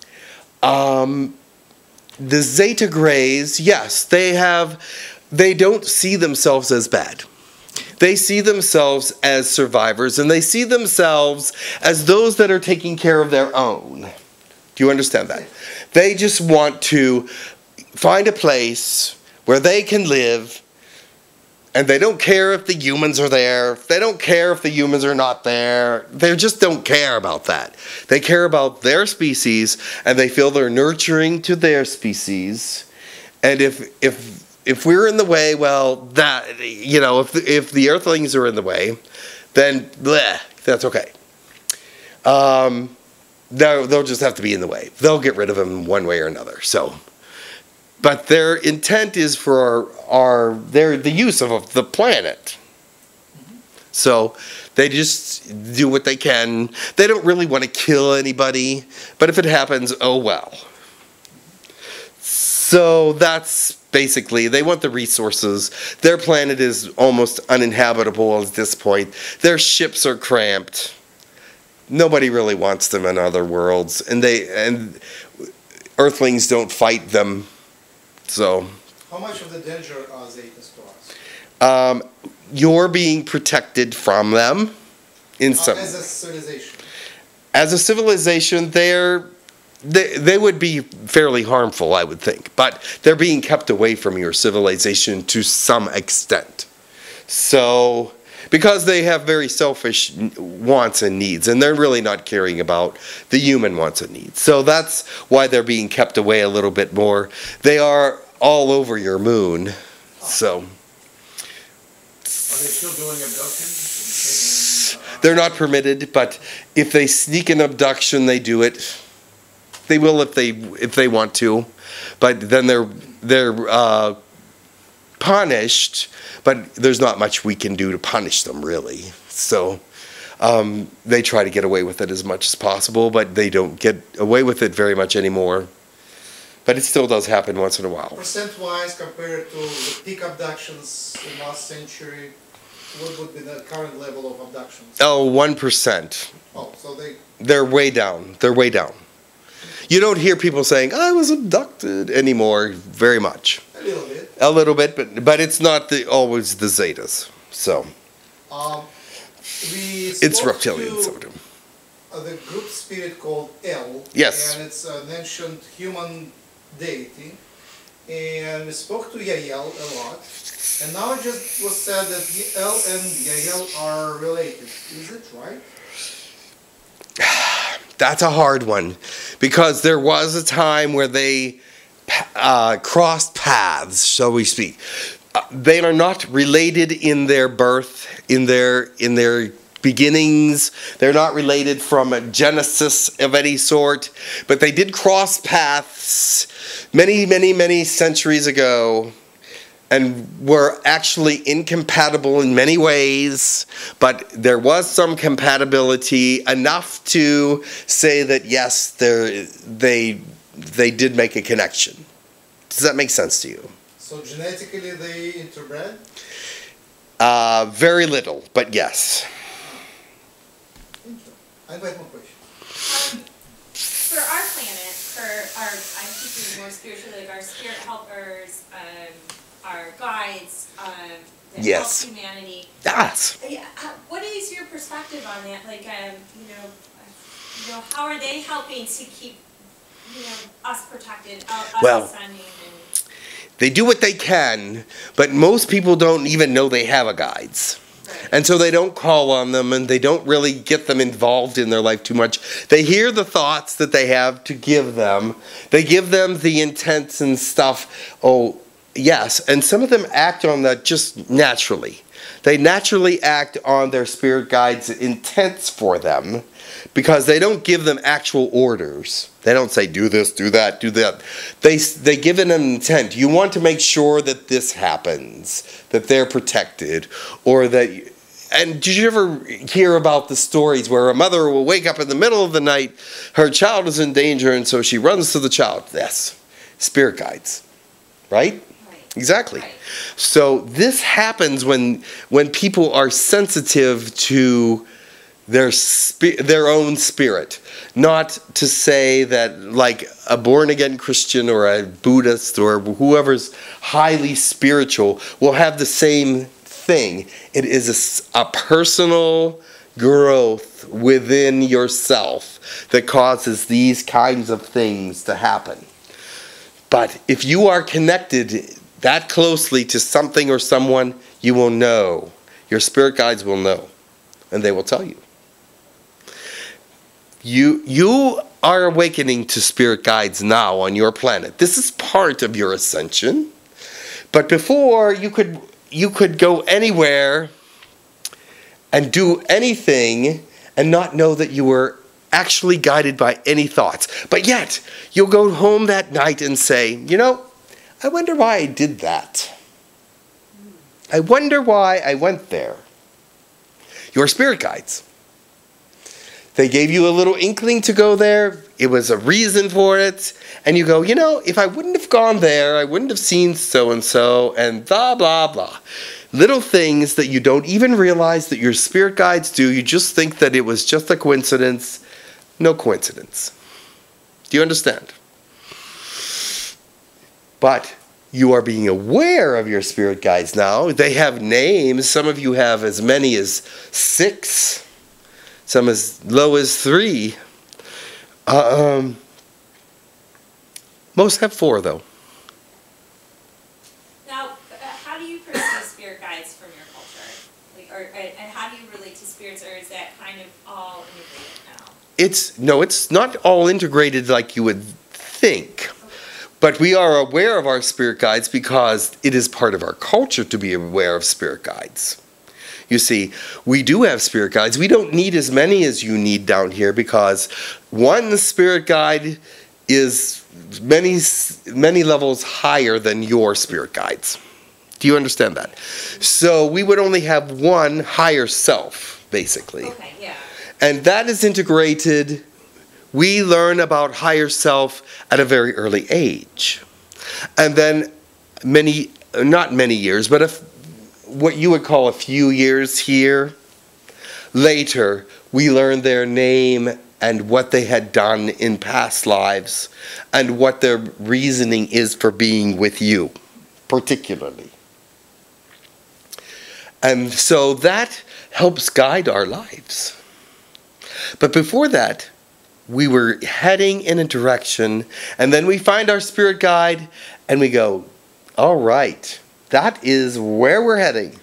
The Zeta Grays, yes, they don't see themselves as bad. They see themselves as survivors, and they see themselves as those that are taking care of their own. Do you understand that? They just want to find a place where they can live, and they don't care if the humans are there. They don't care if the humans are not there. They just don't care about that. They care about their species, and they feel they're nurturing to their species. And if we're in the way, well, that, you know, if the Earthlings are in the way, then bleh, that's okay. They'll just have to be in the way. They'll get rid of them one way or another. So, but their intent is for the use of the planet. So they just do what they can. They don't really want to kill anybody, but if it happens, oh well. So that's basically, they want the resources. Their planet is almost uninhabitable at this point. Their ships are cramped. Nobody really wants them in other worlds, and Earthlings don't fight them. So, how much of the danger are Zetas to us? You're being protected from them in some. As a civilization. As a civilization, they would be fairly harmful, I would think, but they're being kept away from your civilization to some extent. So, because they have very selfish wants and needs, and they're really not caring about the human wants and needs. So that's why they're being kept away a little bit more. They are all over your moon, so. Are they still doing abductions? They're not permitted, but if they sneak an abduction, they do it. They will if they want to, but then they're punished. But there's not much we can do to punish them, really. So they try to get away with it as much as possible, but they don't get away with it very much anymore. but it still does happen once in a while. Percent-wise, compared to the peak abductions in last century, what would be the current level of abductions? Oh, 1%. Oh, so They're way down. They're way down. You don't hear people saying, I was abducted anymore very much. a little bit. A little bit, but it's not always the Zetas. So, We it's spoke reptilians. to the group spirit called El. Yes. And it's an ancient human deity. And we spoke to Yahyel a lot. And now it just was said that El and Yahyel are related. Is it right? That's a hard one, because there was a time where they crossed paths, shall we speak. They are not related in their birth, in their beginnings. They're not related from a genesis of any sort, but they did cross paths many, many, many centuries ago, and were actually incompatible in many ways, but there was some compatibility enough to say that yes, they did make a connection. Does that make sense to you? So genetically they interbred? Very little, but yes. I have one question. For our planet, I'm thinking more spiritually, like our spirit helpers, our guides, that Yes. help humanity. Yes. Yeah, what is your perspective on that? Like, how are they helping to keep, us protected, us Well, ascending? they do what they can, but most people don't even know they have a guides. And so they don't call on them, and they don't really get them involved in their life too much. They hear the thoughts that they have to give them. They give them the intents and stuff. Oh, yes, and some of them act on that just naturally. They naturally act on their spirit guides' intents for them, because they don't give them actual orders. They don't say, do this, do that, do that. They give it an intent. You want to make sure that this happens, that they're protected, or that... And did you ever hear about the stories where a mother will wake up in the middle of the night, her child is in danger, and so she runs to the child? Yes, spirit guides, right? Exactly. Right. So this happens when people are sensitive to their own spirit. Not to say that like a born-again Christian or a Buddhist or whoever's highly spiritual will have the same thing. It is a personal growth within yourself that causes these kinds of things to happen. But if you are connected that closely to something or someone, you will know. Your spirit guides will know, and they will tell you. You are awakening to spirit guides now on your planet. This is part of your ascension. But before, you could go anywhere and do anything and not know that you were actually guided by any thoughts. But yet, you'll go home that night and say, I wonder why I did that. I wonder why I went there. Your spirit guides. They gave you a little inkling to go there. It was a reason for it. And you go, if I wouldn't have gone there, I wouldn't have seen so-and-so, and blah, blah, blah. Little things that you don't even realize that your spirit guides do. You just think that it was just a coincidence. No coincidence. Do you understand? But you are being aware of your spirit guides now. They have names. Some of you have as many as 6. Some as low as 3. Most have 4, though. Now, how do you perceive spirit guides from your culture? And how do you relate to spirits, or is that kind of all integrated now? It's not all integrated like you would think. But we are aware of our spirit guides because it is part of our culture to be aware of spirit guides. You see, we do have spirit guides. We don't need as many as you need down here because one spirit guide is many levels higher than your spirit guides. Do you understand that? So we would only have one higher self, basically. Okay, yeah. And that is integrated we learn about higher self at a very early age. And then not many years, but what you would call a few years here later, we learn their name and what they had done in past lives and what their reasoning is for being with you, particularly. And so that helps guide our lives. But before that, we were heading in a direction, and then we find our spirit guide, and we go, all right, that is where we're heading.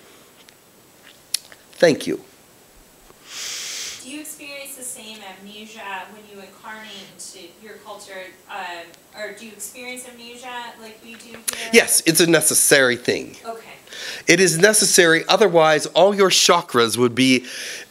Thank you. Do you experience the same amnesia when you incarnate into your culture, or do you experience amnesia like we do here? Yes, it's a necessary thing. Okay. It is necessary, otherwise all your chakras would be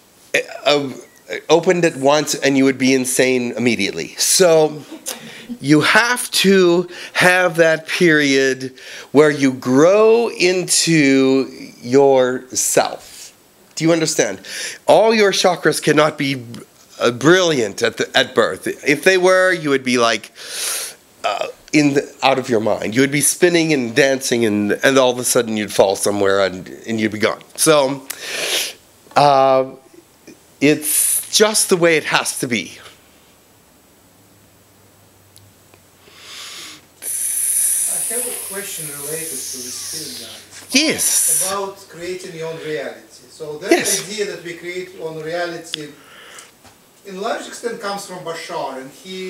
opened at once and you would be insane immediately. So you have to have that period where you grow into yourself. Do you understand? All your chakras cannot be brilliant at birth. If they were, you would be like out of your mind. You would be spinning and dancing, and all of a sudden you'd fall somewhere and you'd be gone. So it's just the way it has to be. I have a question related to the spirit guides. Yes. About creating your own reality. So that Yes. idea that we create own reality in large extent comes from Bashar, and he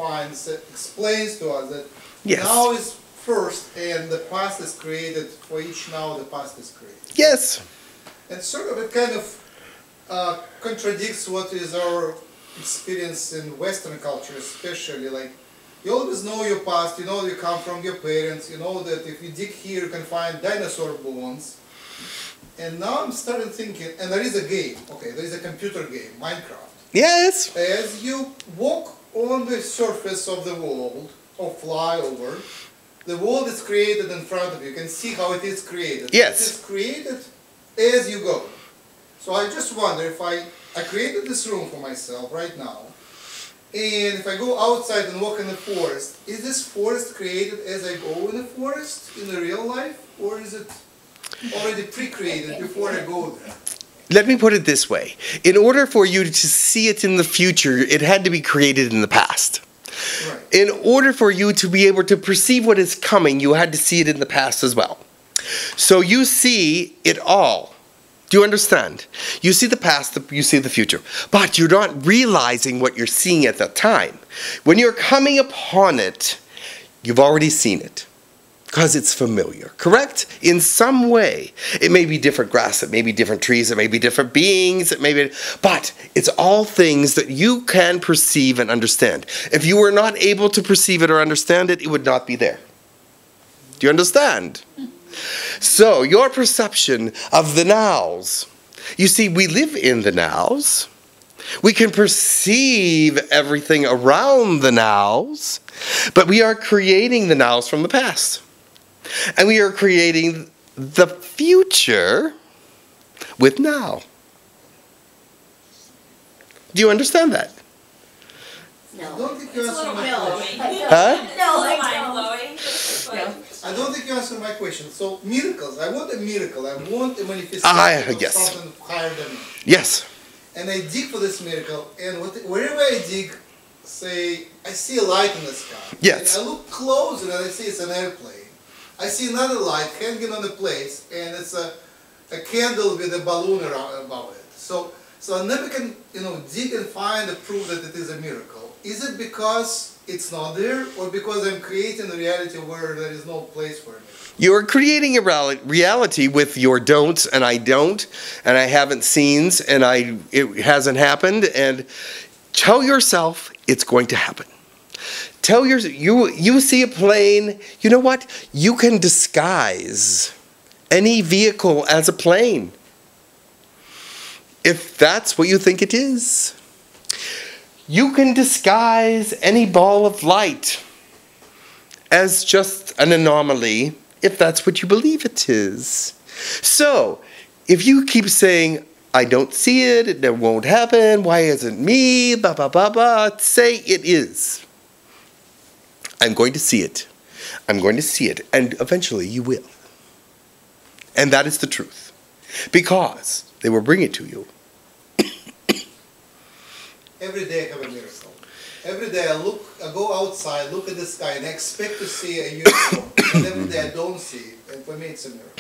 explains to us that Yes. now is first and the past is created, for each now the past is created. Yes. And sort of it kind of contradicts what is our experience in Western culture especially. Like, you always know your past, you know you come from your parents, you know that if you dig here you can find dinosaur bones. And now I'm starting thinking, and there is a game, okay, there is a computer game, Minecraft. Yes. As you walk on the surface of the world, or fly over, the world is created in front of you. You can see how it is created. Yes. It is created as you go. So I just wonder if I created this room for myself right now, and if I go outside and walk in the forest, is this forest created as I go in the forest in the real life, or is it already pre-created before I go there? Let me put it this way. In order for you to see it in the future, it had to be created in the past. Right. In order for you to be able to perceive what is coming, you had to see it in the past as well. So you see it all. Do you understand? You see the past, you see the future. But you're not realizing what you're seeing at that time. When you're coming upon it, you've already seen it. Because it's familiar, correct? In some way. It may be different grass, it may be different trees, it may be different beings, it may be, but it's all things that you can perceive and understand. If you were not able to perceive it or understand it, it would not be there. Do you understand? So, your perception of the nows. You see, we live in the nows. We can perceive everything around the nows, but we are creating the nows from the past. And we are creating the future with now. Do you understand that? I don't think you It's a answered little my question. mind-blowing. Huh? No, It's a I little don't. mind-blowing. I don't think you answered my question. So miracles, I want a miracle. I want a manifestation of yes. something higher than me. Yes. And I dig for this miracle, and wherever I dig, say, I see a light in the sky. Yes. And I look closer and I see it's an airplane. I see another light hanging on the place, and it's a candle with a balloon around above it. So I never can, dig and find a proof that it is a miracle. Is it because it's not there, or because I'm creating a reality where there is no place for it? You're creating a reality with your don'ts and I don't, and I haven't seens, and it hasn't happened, and tell yourself it's going to happen. Tell you see a plane, you know what? You can disguise any vehicle as a plane. If that's what you think it is. You can disguise any ball of light as just an anomaly, if that's what you believe it is. So, if you keep saying, I don't see it. It won't happen. Why isn't me? Ba ba ba ba. Say it is. I'm going to see it. I'm going to see it. And eventually you will. And that is the truth. Because they will bring it to you. Every day I have a miracle. Every day I go outside, look at the sky, and I expect to see a unicorn. And every day I don't see it. And for me it's a miracle.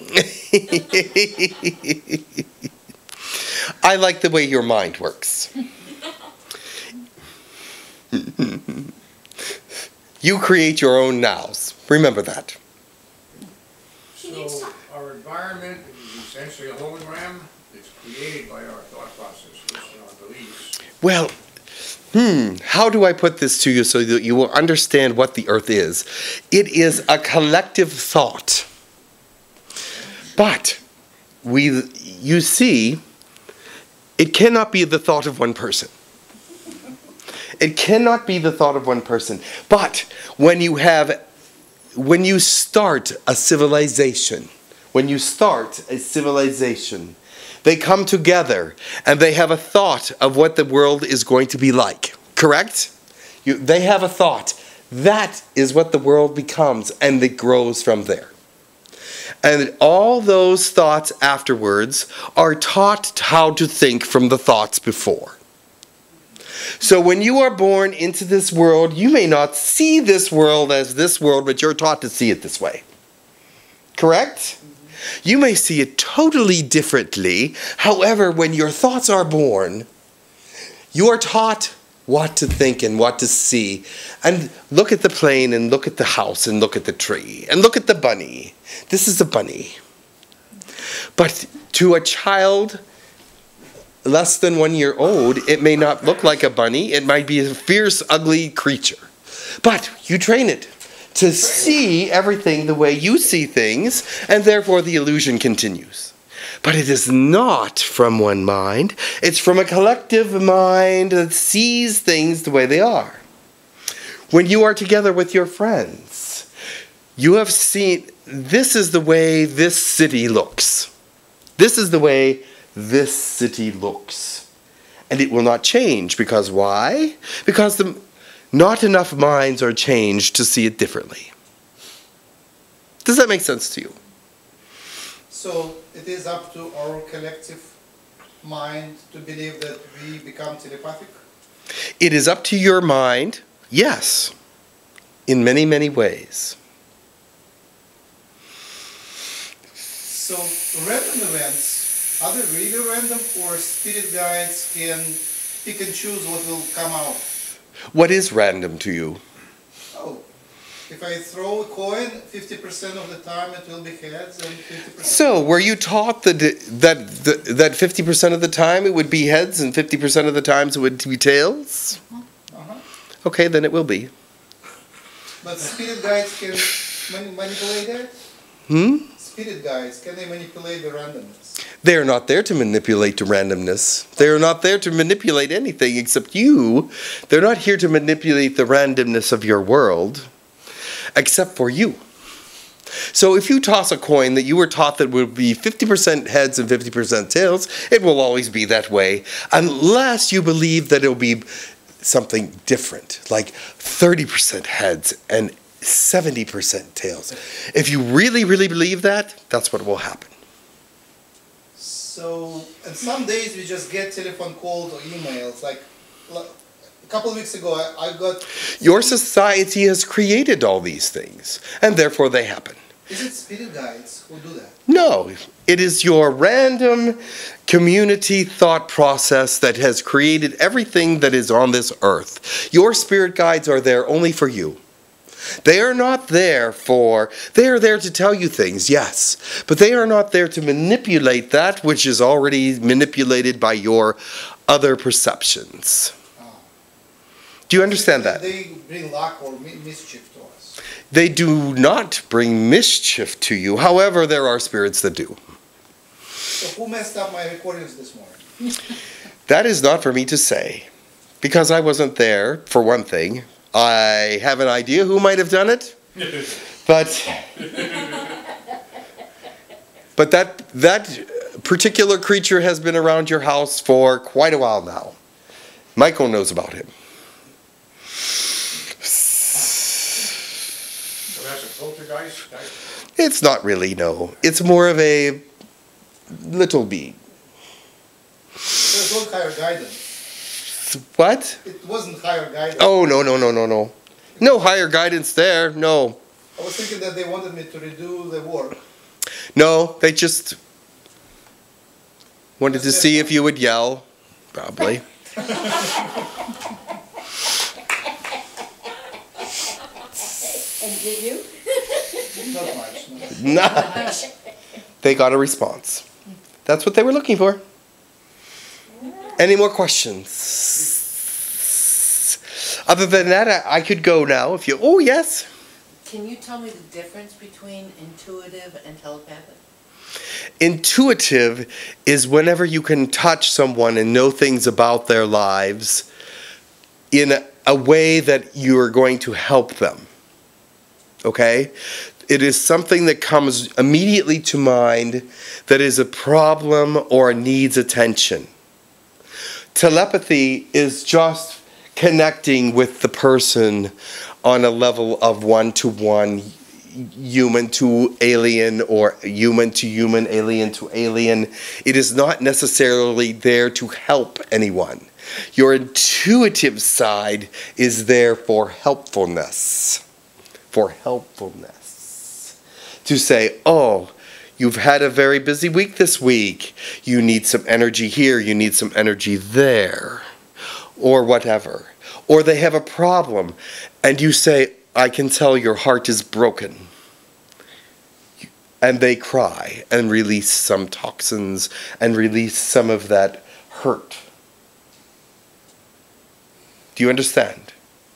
I like the way your mind works. You create your own nows. Remember that. So our environment is essentially a hologram that's created by our thought processes and our beliefs. Well, how do I put this to you so that you will understand what the earth is? It is a collective thought. But you see, it cannot be the thought of one person. It cannot be the thought of one person. But when you start a civilization, they come together and they have a thought of what the world is going to be like. Correct? They have a thought. That is what the world becomes, and it grows from there. And all those thoughts afterwards are taught how to think from the thoughts before. So when you are born into this world, you may not see this world as this world, but you're taught to see it this way. Correct? You may see it totally differently. However, when your thoughts are born, you are taught what to think and what to see. And look at the plane and look at the house and look at the tree and look at the bunny. This is a bunny. But to a child less than 1 year old, it may not look like a bunny. It might be a fierce, ugly creature. But you train it to see everything the way you see things, and therefore the illusion continues. But it is not from one mind. It's from a collective mind that sees things the way they are. When you are together with your friends, you have seen, this is the way this city looks. This is the way this city looks. And it will not change. Because why? Because not enough minds are changed to see it differently. Does that make sense to you? So it is up to our collective mind to believe that we become telepathic? It is up to your mind, yes, in many, many ways. So random events, are they really random, or spirit guides can pick and choose what will come out? What is random to you? Oh, if I throw a coin, 50% of the time it will be heads and 50%... So, were you taught that 50% of the time it would be heads and 50% of the times it would be tails? Uh-huh. Okay, then it will be. But spirit guides can manipulate that? Spirit guides, can they manipulate the randomness? They are not there to manipulate the randomness. They are not there to manipulate anything except you. They're not here to manipulate the randomness of your world, except for you. So if you toss a coin that you were taught that would be 50% heads and 50% tails, it will always be that way, unless you believe that it will be something different, like 30% heads and 70% tails. If you really, really believe that, that's what will happen. So, and some days we just get telephone calls or emails. Like a couple of weeks ago, I got... Your society has created all these things, and therefore they happen. Is it spirit guides who do that? No, it is your random community thought process that has created everything that is on this earth. Your spirit guides are there only for you. They are not there they are there to tell you things, yes, but they are not there to manipulate that which is already manipulated by your other perceptions. Do you understand that? They bring luck or mischief to us. They do not bring mischief to you. However, there are spirits that do. So who messed up my recordings this morning? That is not for me to say, because I wasn't there, for one thing. I have an idea who might have done it, but that particular creature has been around your house for quite a while now. Michael knows about him. So that's a poltergeist type? It's not really, no. It's more of a little being. There's no higher guidance. What? It wasn't higher guidance. Oh, no. No higher guidance there, no. I was thinking that they wanted me to redo the work. No, they just wanted to see if you would yell, probably. And did you? Not much. No. Nah. They got a response. That's what they were looking for. Any more questions? Other than that, I could go now if you... Oh, yes. Can you tell me the difference between intuitive and telepathic? Intuitive is whenever you can touch someone and know things about their lives in a way that you are going to help them. Okay? It is something that comes immediately to mind that is a problem or needs attention. Telepathy is just connecting with the person on a level of one-to-one, human to alien, or human to human, alien to alien. It is not necessarily there to help anyone. Your intuitive side is there for helpfulness. For helpfulness. To say, oh, you've had a very busy week this week. You need some energy here, you need some energy there, or whatever. Or they have a problem, and you say, I can tell your heart is broken. And they cry and release some toxins and release some of that hurt. Do you understand?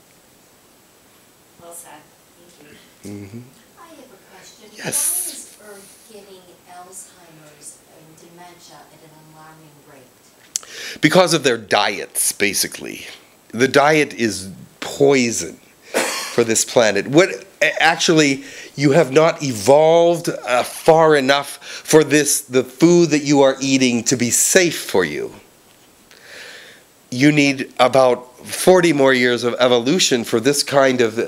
Well said. Thank you. Mm-hmm. I have a question. Yes. Why is Earth getting Alzheimer's and dementia at an alarming rate? Because of their diets, basically. The diet is poison for this planet. Actually, you have not evolved far enough for the food that you are eating to be safe for you. You need about 40 more years of evolution for this kind of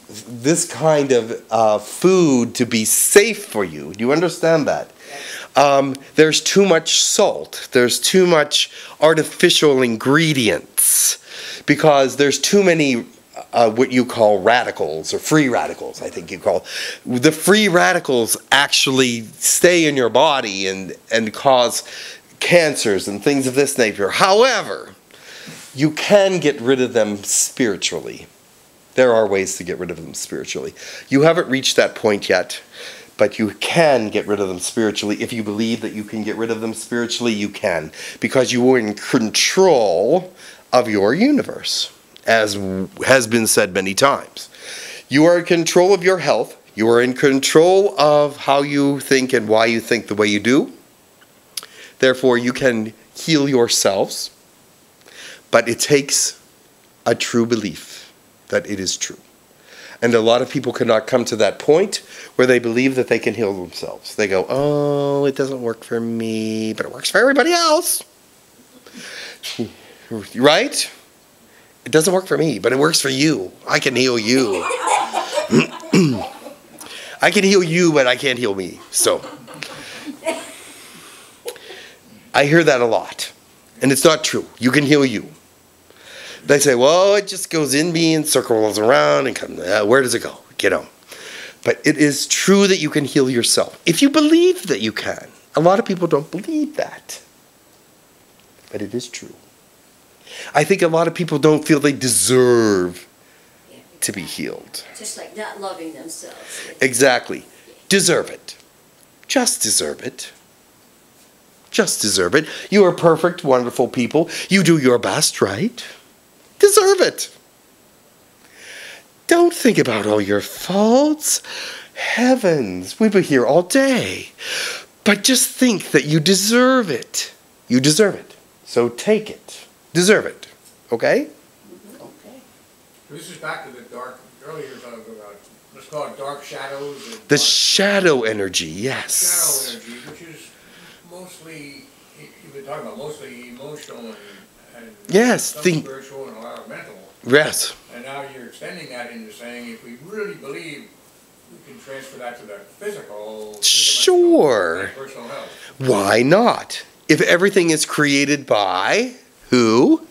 food to be safe for you. Do you understand that? There's too much salt. There's too much artificial ingredients because there's too many what you call radicals, or free radicals, I think you call. The free radicals actually stay in your body and cause cancers and things of this nature. However, you can get rid of them spiritually. There are ways to get rid of them spiritually. You haven't reached that point yet, but you can get rid of them spiritually. If you believe that you can get rid of them spiritually, you can, because you are in control of your universe, as has been said many times. You are in control of your health. You are in control of how you think and why you think the way you do. Therefore, you can heal yourselves, but it takes a true belief that it is true. And a lot of people cannot come to that point where they believe that they can heal themselves. They go, oh, it doesn't work for me, but it works for everybody else. Right? It doesn't work for me, but it works for you. I can heal you. I can heal you, but I can't heal me. So, I hear that a lot. And it's not true. You can heal you. They say, well, it just goes in me and circles around and comes, where does it go? Get on. But it is true that you can heal yourself. If you believe that you can. A lot of people don't believe that. But it is true. I think a lot of people don't feel they deserve to be healed. Just like not loving themselves. Exactly. Deserve it. Just deserve it. Just deserve it. You are perfect, wonderful people. You do your best, right? Deserve it. Don't think about all your faults. Heavens, we've been here all day. But just think that you deserve it. You deserve it. So take it. Deserve it. Okay? Okay. This is back to the dark, earlier talking about, let's call it dark shadows. The shadow energy, yes. Shadow energy, which is mostly, you've been talking about mostly emotional and Yes, some think. spiritual and a lot of mental. Yes. And now you're extending that into saying if we really believe, we can transfer that to the physical, Sure. and personal health. Why not? If everything is created by who?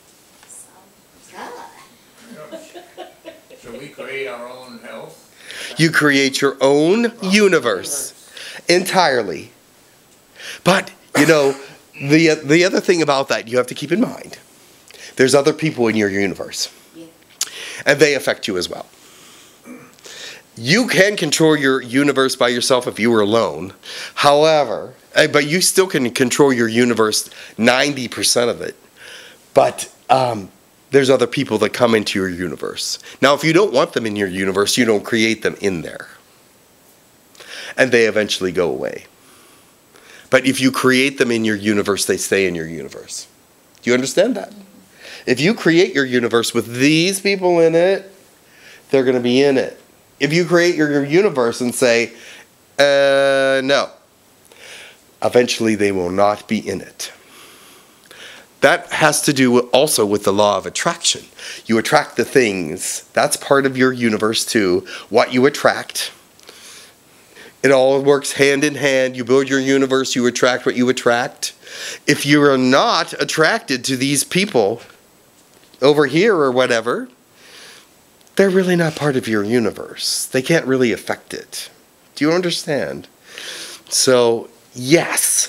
Ah, So we create our own health. You create your own universe entirely. But, you know, the other thing about that you have to keep in mind, there's other people in your universe. yeah. And they affect you as well. You can control your universe by yourself if you were alone. However, but you still can control your universe 90% of it. But there's other people that come into your universe. Now, if you don't want them in your universe, you don't create them in there. And they eventually go away. But if you create them in your universe, they stay in your universe. Do you understand that? If you create your universe with these people in it, they're going to be in it. If you create your universe and say, no, eventually they will not be in it. That has to do also with the law of attraction. You attract the things. That's part of your universe too. What you attract. It all works hand in hand. You build your universe, you attract what you attract. If you are not attracted to these people over here or whatever, they're really not part of your universe. They can't really affect it. Do you understand? So, yes.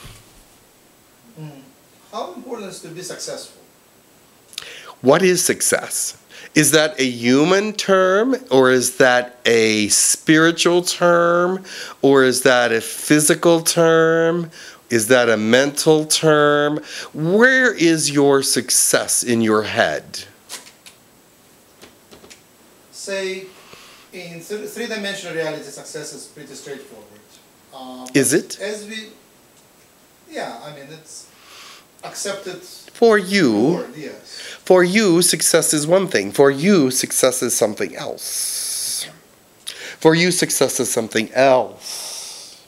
How important is to be successful? What is success? Is that a human term, or is that a spiritual term, or is that a physical term? Is that a mental term? Where is your success in your head? Say, in three-dimensional reality, success is pretty straightforward. Is it? I mean, it's accepted. For you, Word, yes. for you, success is one thing. For you, success is something else. For you, success is something else.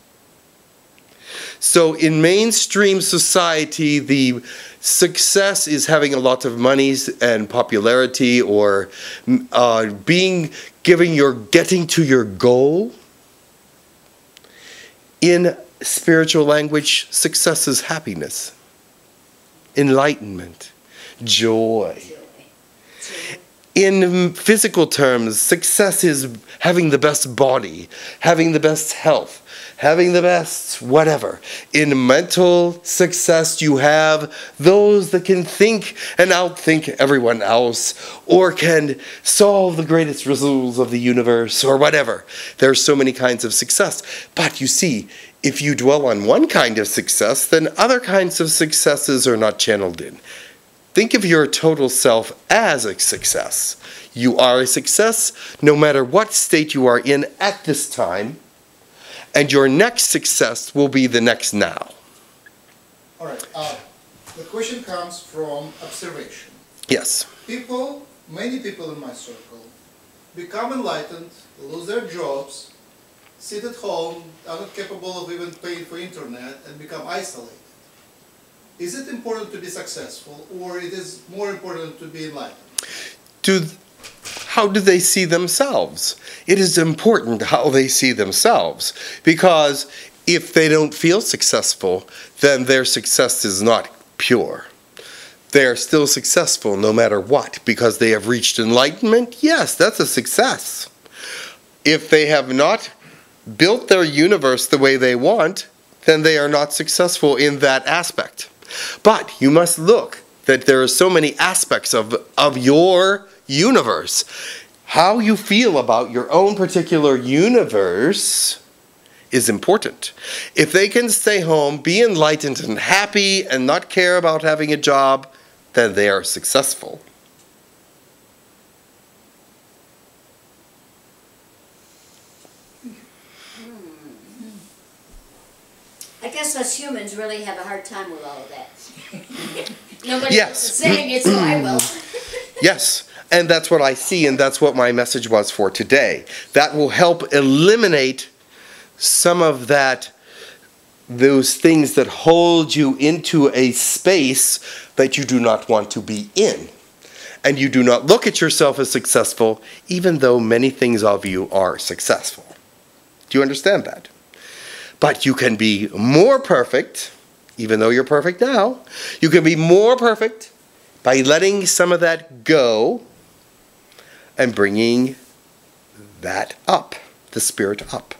So in mainstream society, the success is having a lot of money and popularity, or getting to your goal. In spiritual language, success is happiness, enlightenment, joy. In physical terms, success is having the best body, having the best health, having the best whatever. In mental success, you have those that can think and outthink everyone else, or can solve the greatest riddles of the universe, or whatever. There are so many kinds of success. But you see, if you dwell on one kind of success, then other kinds of successes are not channeled in. Think of your total self as a success. You are a success no matter what state you are in at this time, and your next success will be the next now. All right. The question comes from observation. Yes. Many people in my circle, become enlightened, lose their jobs, sit at home, are not capable of even paying for internet, and become isolated. Is it important to be successful, or it is more important to be enlightened? How do they see themselves? It is important how they see themselves, because if they don't feel successful, then their success is not pure. They are still successful no matter what, because they have reached enlightenment. Yes, that's a success. If they have not built their universe the way they want, then they are not successful in that aspect. But you must look that there are so many aspects of your universe. How you feel about your own particular universe is important. If they can stay home, be enlightened and happy, and not care about having a job, then they are successful. I guess us humans really have a hard time with all of that. Nobody Yes. else is saying it, so I will. Yes, and that's what I see, and that's what my message was for today. That will help eliminate some of that those things that hold you into a space that you do not want to be in. And you do not look at yourself as successful, even though many things of you are successful. Do you understand that? But you can be more perfect, even though you're perfect now. You can be more perfect by letting some of that go and bringing that up, the spirit up.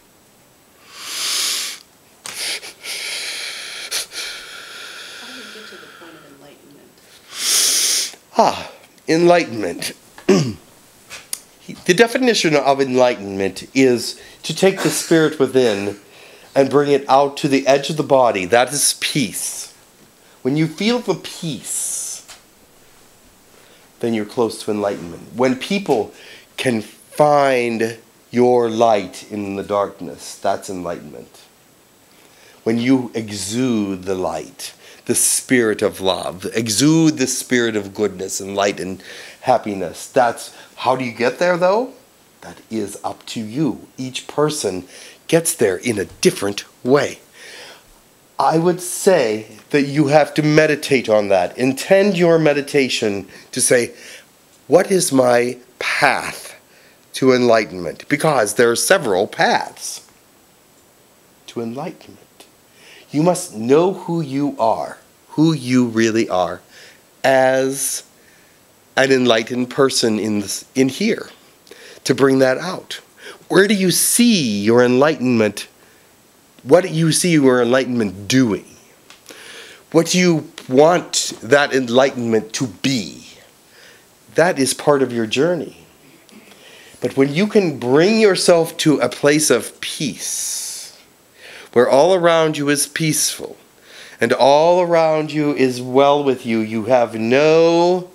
How do you get to the point of enlightenment? Enlightenment. The definition of enlightenment is to take the spirit within and bring it out to the edge of the body. That is peace. When you feel the peace, then you're close to enlightenment. When people can find your light in the darkness, that's enlightenment. When you exude the light, the spirit of love, exude the spirit of goodness and light and happiness. That's how do you get there, though? That is up to you. Each person gets there in a different way. I would say that you have to meditate on that. Intend your meditation to say, what is my path to enlightenment? Because there are several paths to enlightenment. You must know who you are, who you really are, as an enlightened person in here, to bring that out. Where do you see your enlightenment? What do you see your enlightenment doing? What do you want that enlightenment to be? That is part of your journey. But when you can bring yourself to a place of peace, where all around you is peaceful, and all around you is well with you, you have no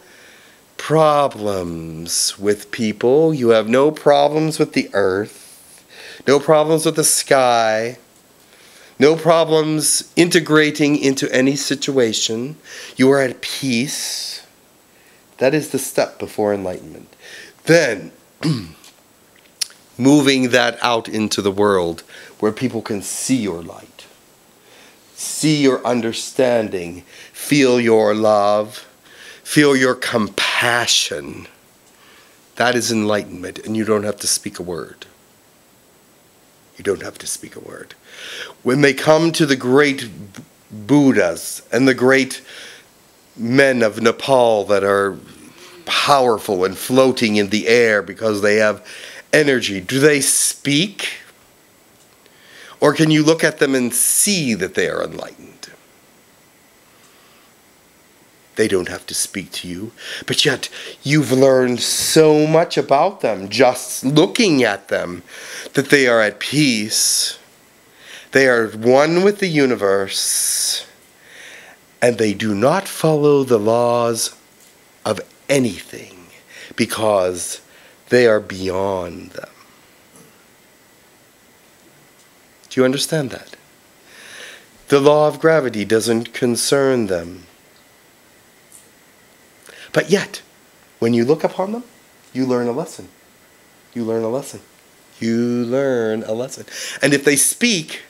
problems with people, you have no problems with the earth, no problems with the sky, no problems integrating into any situation, you are at peace. That is the step before enlightenment. Then, moving that out into the world where people can see your light, see your understanding, feel your love, feel your compassion. That is enlightenment, and you don't have to speak a word. You don't have to speak a word. When they come to the great Buddhas and the great men of Nepal that are powerful and floating in the air because they have energy, do they speak? Or can you look at them and see that they are enlightened? They don't have to speak to you, but yet you've learned so much about them just looking at them, that they are at peace, they are one with the universe, and they do not follow the laws of anything because they are beyond them. Do you understand that? The law of gravity doesn't concern them. But yet, when you look upon them, you learn a lesson. You learn a lesson. You learn a lesson. And if they speak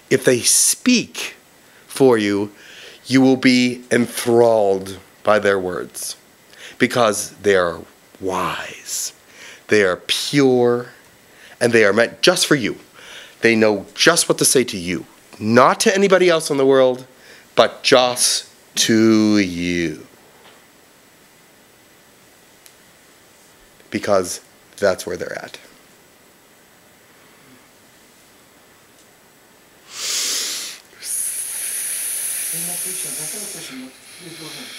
for you, you will be enthralled by their words. Because they are wise. They are pure. And they are meant just for you. They know just what to say to you. Not to anybody else in the world, but just to you. Because that's where they're at. Any more questions? I have a question. Please go ahead.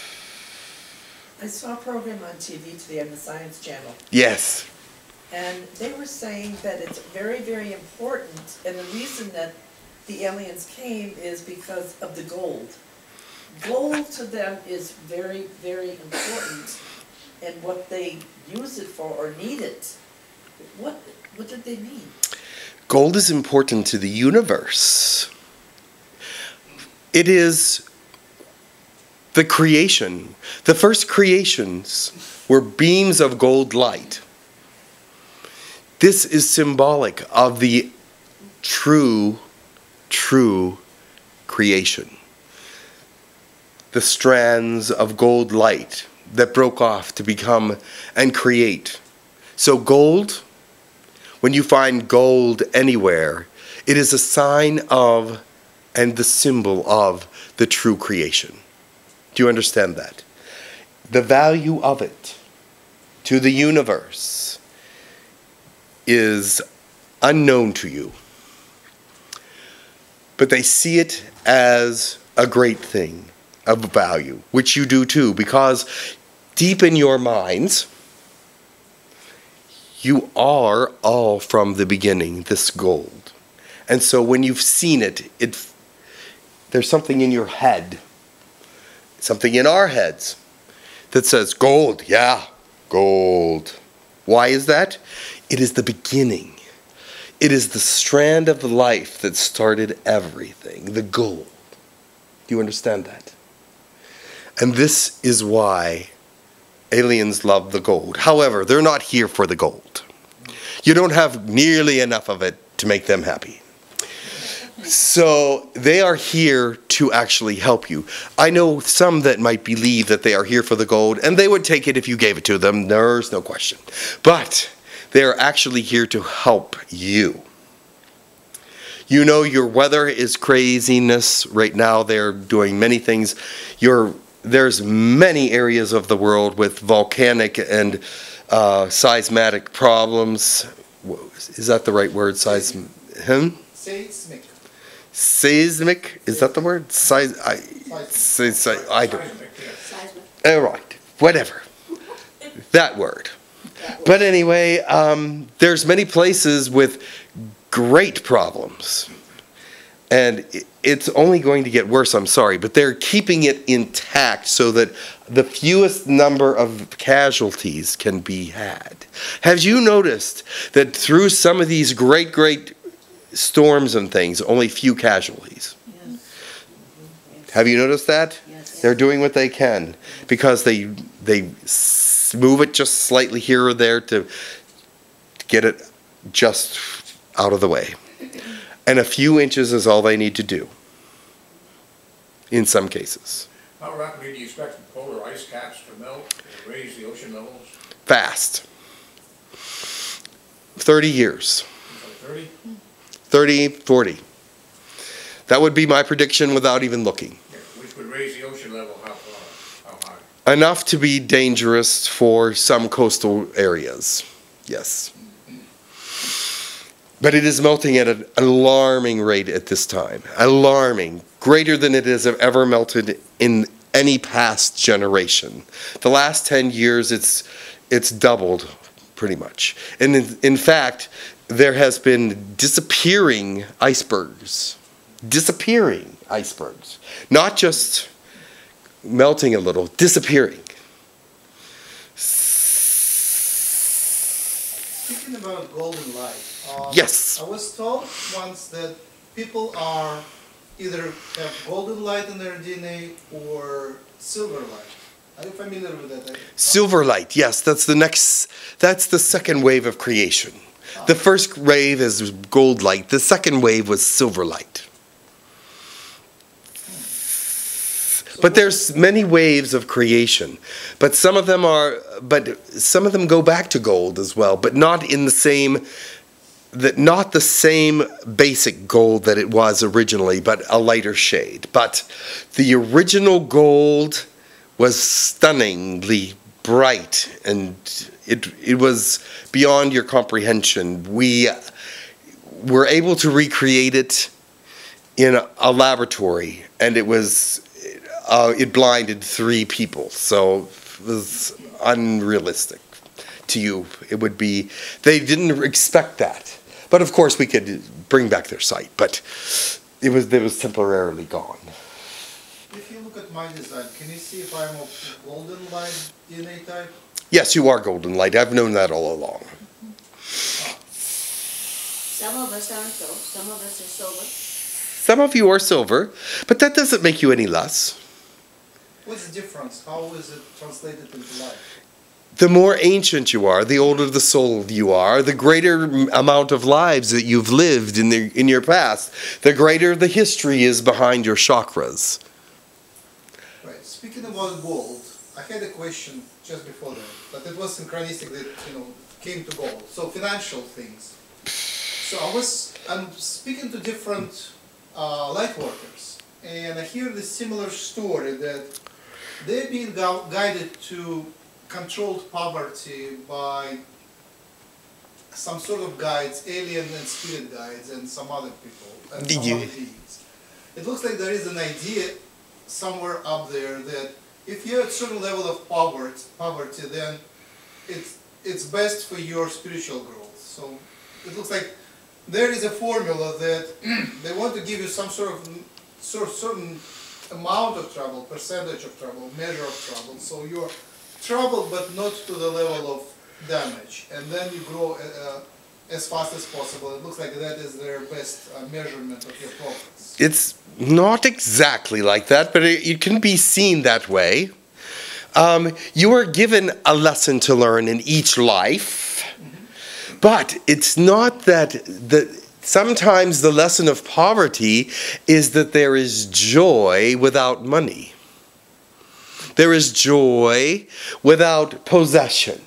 I saw a program on TV today on the Science Channel, Yes. and they were saying that it's very, very important, and the reason that the aliens came is because of the gold. Gold to them is very, very important, and what they use it for or need it. What did they mean? Gold is important to the universe. It is the creation. The first creations were beams of gold light. This is symbolic of the true creation. The strands of gold light that broke off to become and create. So gold, when you find gold anywhere, it is a sign of and the symbol of the true creation. Do you understand that? The value of it to the universe is unknown to you. But they see it as a great thing of value, which you do too, because deep in your minds, you are all from the beginning, this gold. And so when you've seen it, there's something in your head, something in our heads that says, gold, yeah, gold. Why is that? It is the beginning. It is the strand of life that started everything, the gold. Do you understand that? And this is why aliens love the gold. However, they're not here for the gold. You don't have nearly enough of it to make them happy. So they are here to actually help you. I know some that might believe that they are here for the gold, and they would take it if you gave it to them. There's no question. But they are actually here to help you. You know, your weather is craziness right now. They're doing many things. There's many areas of the world with volcanic and seismic problems. Is that the right word? Seismic. Seismic? Is that the word? I don't. All right. Whatever. That word. But anyway, there's many places with great problems. And it's only going to get worse, I'm sorry, but they're keeping it intact so that the fewest number of casualties can be had. Have you noticed that through some of these great storms and things, only few casualties? Yes. Have you noticed that? Yes. They're doing what they can because they move it just slightly here or there to get it just out of the way. And a few inches is all they need to do, in some cases. How rapidly do you expect the polar ice caps to melt and raise the ocean levels? Fast. 30 years. 30? 30, 40. That would be my prediction without even looking. Yeah, which would raise the ocean level how far? How high? Enough to be dangerous for some coastal areas. Yes. But it is melting at an alarming rate at this time. Alarming. Greater than it has ever melted in any past generation. The last 10 years, it's doubled, pretty much. And in fact, there has been disappearing icebergs. Disappearing icebergs. Not just melting a little, disappearing. Speaking about golden light. Yes. I was told once that people are either have golden light in their DNA or silver light. Are you familiar with that? Silver light, yes, that's the second wave of creation. The first wave is gold light, the second wave was silver light. But there's many waves of creation. But some of them go back to gold as well, but not in the same not the same basic gold that it was originally, but a lighter shade. But the original gold was stunningly bright, and it was beyond your comprehension. We were able to recreate it in a laboratory, and it blinded 3 people, so it was unrealistic to you. It would be, they didn't expect that. But of course we could bring back their sight, but it was temporarily gone. If you look at my design, can you see if I'm of golden light DNA type? Yes, you are golden light. I've known that all along. Some of us aren't though. Some of us are silver. Some of you are silver, but that doesn't make you any less. What's the difference? How is it translated into light? the more ancient you are, the older the soul you are, the greater amount of lives that you've lived in your past, the greater the history is behind your chakras. Right. Speaking about gold, I had a question just before that, but it was synchronistic that, came to gold. So financial things. So I'm speaking to different light workers, and I hear the similar story that they're being guided to controlled poverty by some sort of guides, alien and spirit guides, and some other people, and some other beings. It looks like there is an idea somewhere up there that if you're at a certain level of poverty, then it's best for your spiritual growth. So it looks like there is a formula that they want to give you some sort of certain amount of trouble, percentage of trouble, measure of trouble. So you're troubled, but not to the level of damage, and then you grow as fast as possible. It looks like that is their best measurement of your progress. It's not exactly like that, but it can be seen that way. You are given a lesson to learn in each life, but it's not that sometimes the lesson of poverty is that there is joy without money. There is joy without possession.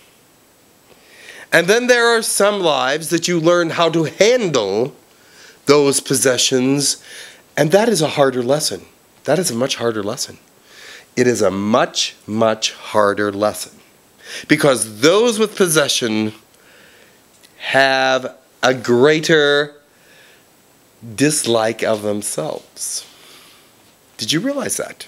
And then there are some lives that you learn how to handle those possessions, and that is a harder lesson. That is a much harder lesson. It is a much, much harder lesson. Because those with possession have a greater dislike of themselves. Did you realize that?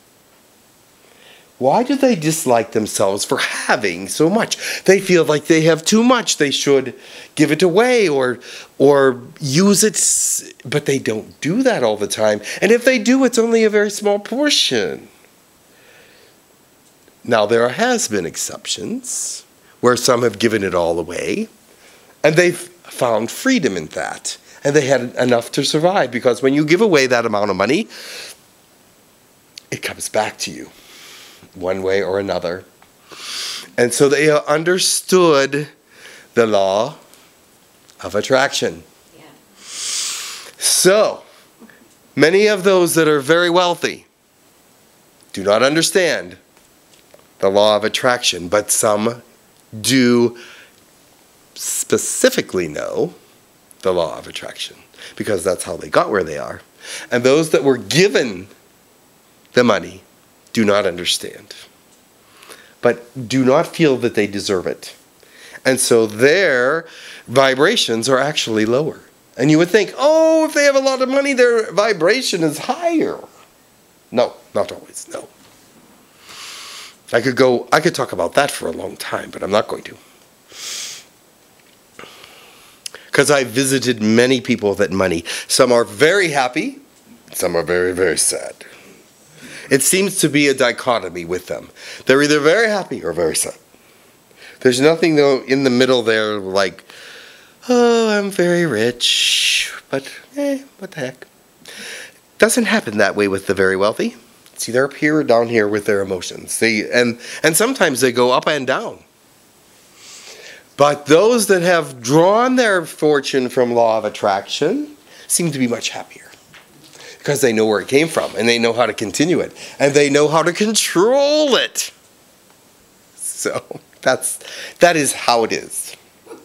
Why do they dislike themselves for having so much? They feel like they have too much. They should give it away or use it, but they don't do that all the time. And if they do, it's only a very small portion. Now, there has been exceptions where some have given it all away, and they've found freedom in that. And they had enough to survive, because when you give away that amount of money, it comes back to you one way or another. And so they understood the law of attraction. Yeah. So, many of those that are very wealthy do not understand the law of attraction, but some do specifically know the law of attraction, because that's how they got where they are. And those that were given the money do not understand, but do not feel that they deserve it. And so their vibrations are actually lower. And you would think, oh, if they have a lot of money, their vibration is higher. No, not always, no. I could talk about that for a long time, but I'm not going to. Because I visited many people with money. Some are very happy, some are very, very sad. It seems to be a dichotomy with them. They're either very happy or very sad. There's nothing though in the middle there like, oh, I'm very rich, but what the heck. Doesn't happen that way with the very wealthy. It's either up here or down here with their emotions. And sometimes they go up and down. But those that have drawn their fortune from law of attraction seem to be much happier, because they know where it came from, and they know how to continue it, and they know how to control it. So that is how it is.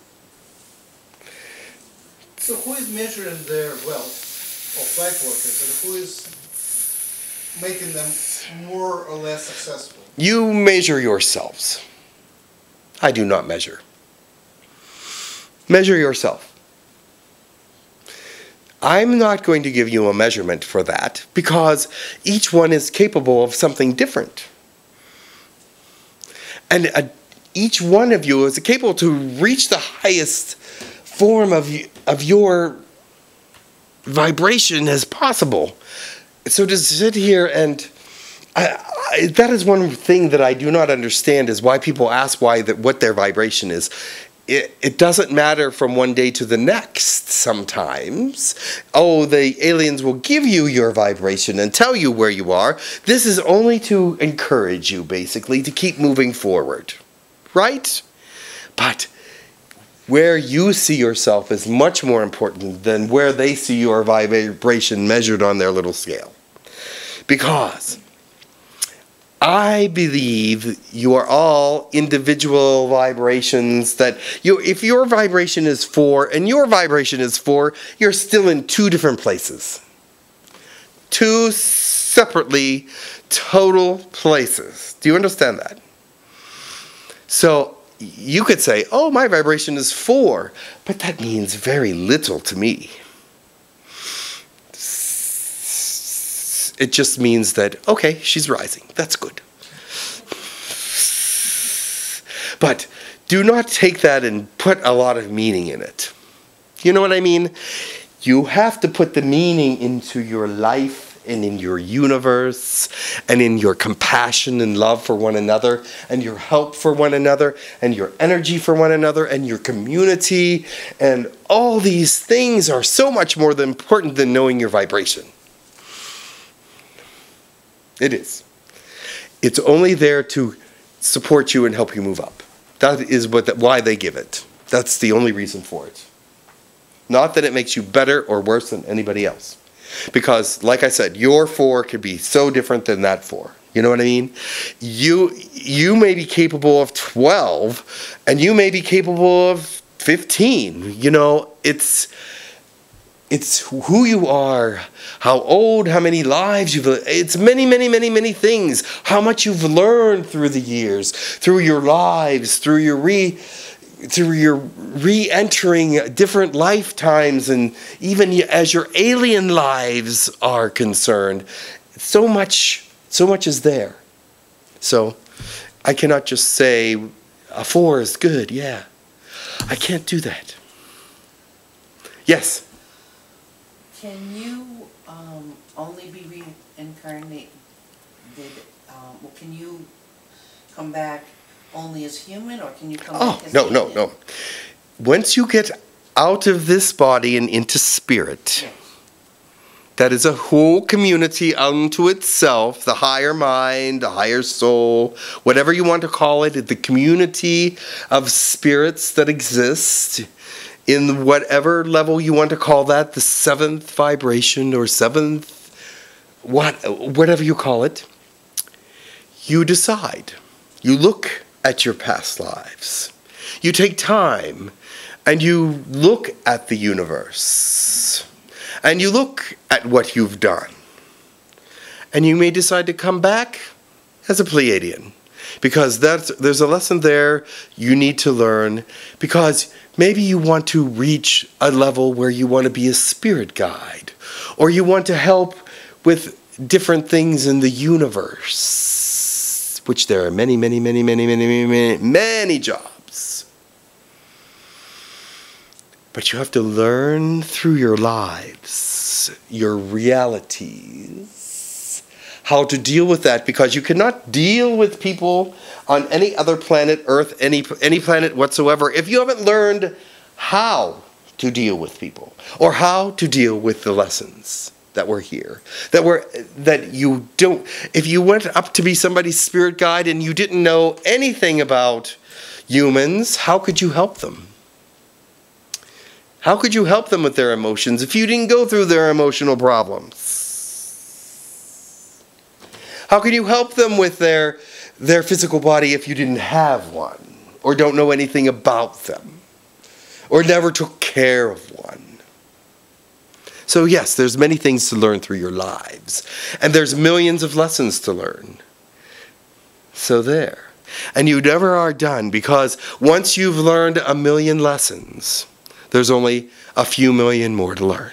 So who is measuring their wealth of light workers, and who is making them more or less successful? You measure yourselves. I do not measure. Measure yourself. I'm not going to give you a measurement for that, because each one is capable of something different. And each one of you is capable to reach the highest form of your vibration as possible. So to sit here and that is one thing that I do not understand, is why people ask what their vibration is. It doesn't matter from one day to the next sometimes. Oh, the aliens will give you your vibration and tell you where you are. This is only to encourage you, basically, to keep moving forward. right? But where you see yourself is much more important than where they see your vibration measured on their little scale. Because I believe you are all individual vibrations that if your vibration is 4 and your vibration is 4, you're still in 2 different places. 2 separately total places. Do you understand that? So you could say, oh, my vibration is 4, but that means very little to me. It just means that, okay, she's rising. That's good. But do not take that and put a lot of meaning in it. You know what I mean? You have to put the meaning into your life and in your universe and in your compassion and love for one another and your help for one another and your energy for one another and your community. And all these things are so much more important than knowing your vibration. It is. It's only there to support you and help you move up. That is why they give it. That's the only reason for it. Not that it makes you better or worse than anybody else. Because, like I said, your 4 could be so different than that 4. You know what I mean? You may be capable of 12, and you may be capable of 15. You know, it's who you are, how old, how many lives you've lived. It's many, many, many, many things. How much you've learned through the years, through your lives, through your re-entering different lifetimes, and even as your alien lives are concerned. So much is there. So I cannot just say a 4 is good. Yeah, I can't do that. Yes. Can you only be reincarnated? Can you come back only as human, or can you come back as alien? No. Once you get out of this body and into spirit, Yes. That is a whole community unto itself, the higher mind, the higher soul, whatever you want to call it, the community of spirits that exist in whatever level you want to call that, the 7th vibration or 7th, whatever you call it. You decide. You look at your past lives. You take time and you look at the universe. And you look at what you've done. And you may decide to come back as a Pleiadian. Because there's a lesson there you need to learn. Because maybe you want to reach a level where you want to be a spirit guide. Or you want to help with different things in the universe. Which there are many, many, many, many, many, many, many, many jobs. But you have to learn through your lives, your realities, how to deal with that, because you cannot deal with people on any other planet, Earth, any planet whatsoever, if you haven't learned how to deal with people or how to deal with the lessons that were here, that you don't. If you went up to be somebody's spirit guide and you didn't know anything about humans, how could you help them? How could you help them with their emotions if you didn't go through their emotional problems? How can you help them with their physical body if you didn't have one, or don't know anything about them, or never took care of one? So yes, there's many things to learn through your lives, and there's millions of lessons to learn. So there. And you never are done, because once you've learned 1,000,000 lessons, there's only a few million more to learn.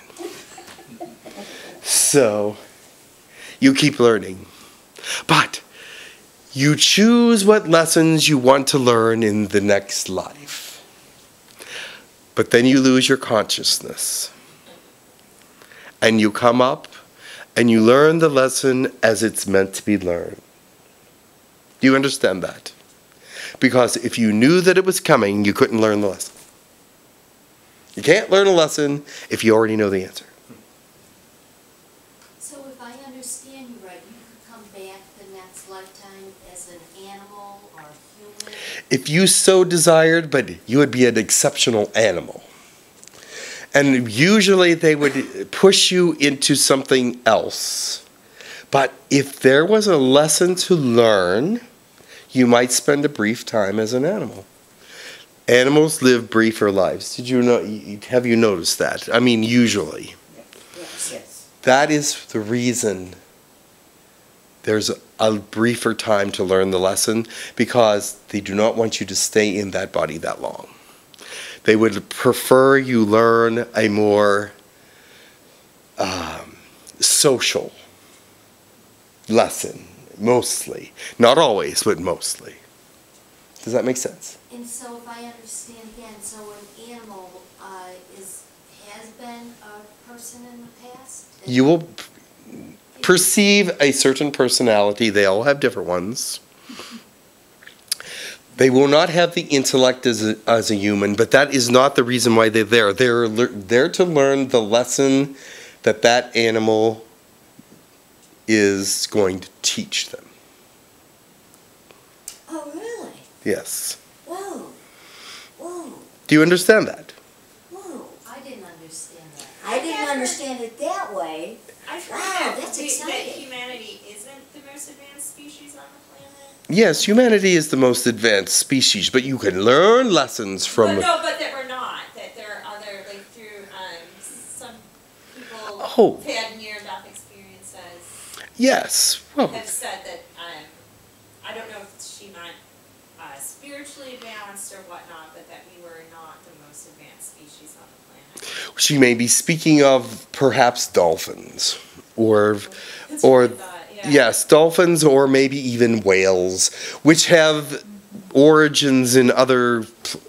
So, you keep learning. But, you choose what lessons you want to learn in the next life. But then you lose your consciousness. And you come up, and you learn the lesson as it's meant to be learned. Do you understand that? Because if you knew that it was coming, you couldn't learn the lesson. You can't learn a lesson if you already know the answer. So if I understand you right, you could come back the next lifetime as an animal or a human? if you so desired, but you would be an exceptional animal. And usually they would push you into something else. But if there was a lesson to learn, you might spend a brief time as an animal. Animals live briefer lives. Did you know? Have you noticed that? I mean, usually. Yes. That is the reason there's a briefer time to learn the lesson, because they do not want you to stay in that body that long. They would prefer you learn a more social lesson, mostly. Not always, but mostly. Does that make sense? And so if I understand again, so an animal has been a person in the past? You will perceive a certain personality. They all have different ones. They will not have the intellect as a human, but that is not the reason why they're there. They're there to learn the lesson that that animal is going to teach them. Oh, really? Yes. Whoa. Whoa. Do you understand that? Whoa. I didn't understand that. I didn't understand it that way. I've Wow, heard that's that exciting. humanity isn't the most advanced species on the planet. Yes, humanity is the most advanced species, but you can learn lessons from... But no, but that we're not. That there are other, like through some people who've had near-death experiences Yes. Well, have said that, I don't know if she meant spiritually advanced or whatnot, but that we were not the most advanced species on the planet. she may be speaking of perhaps dolphins, or That's what I thought, yeah. yes, dolphins, or maybe even whales, which have origins in other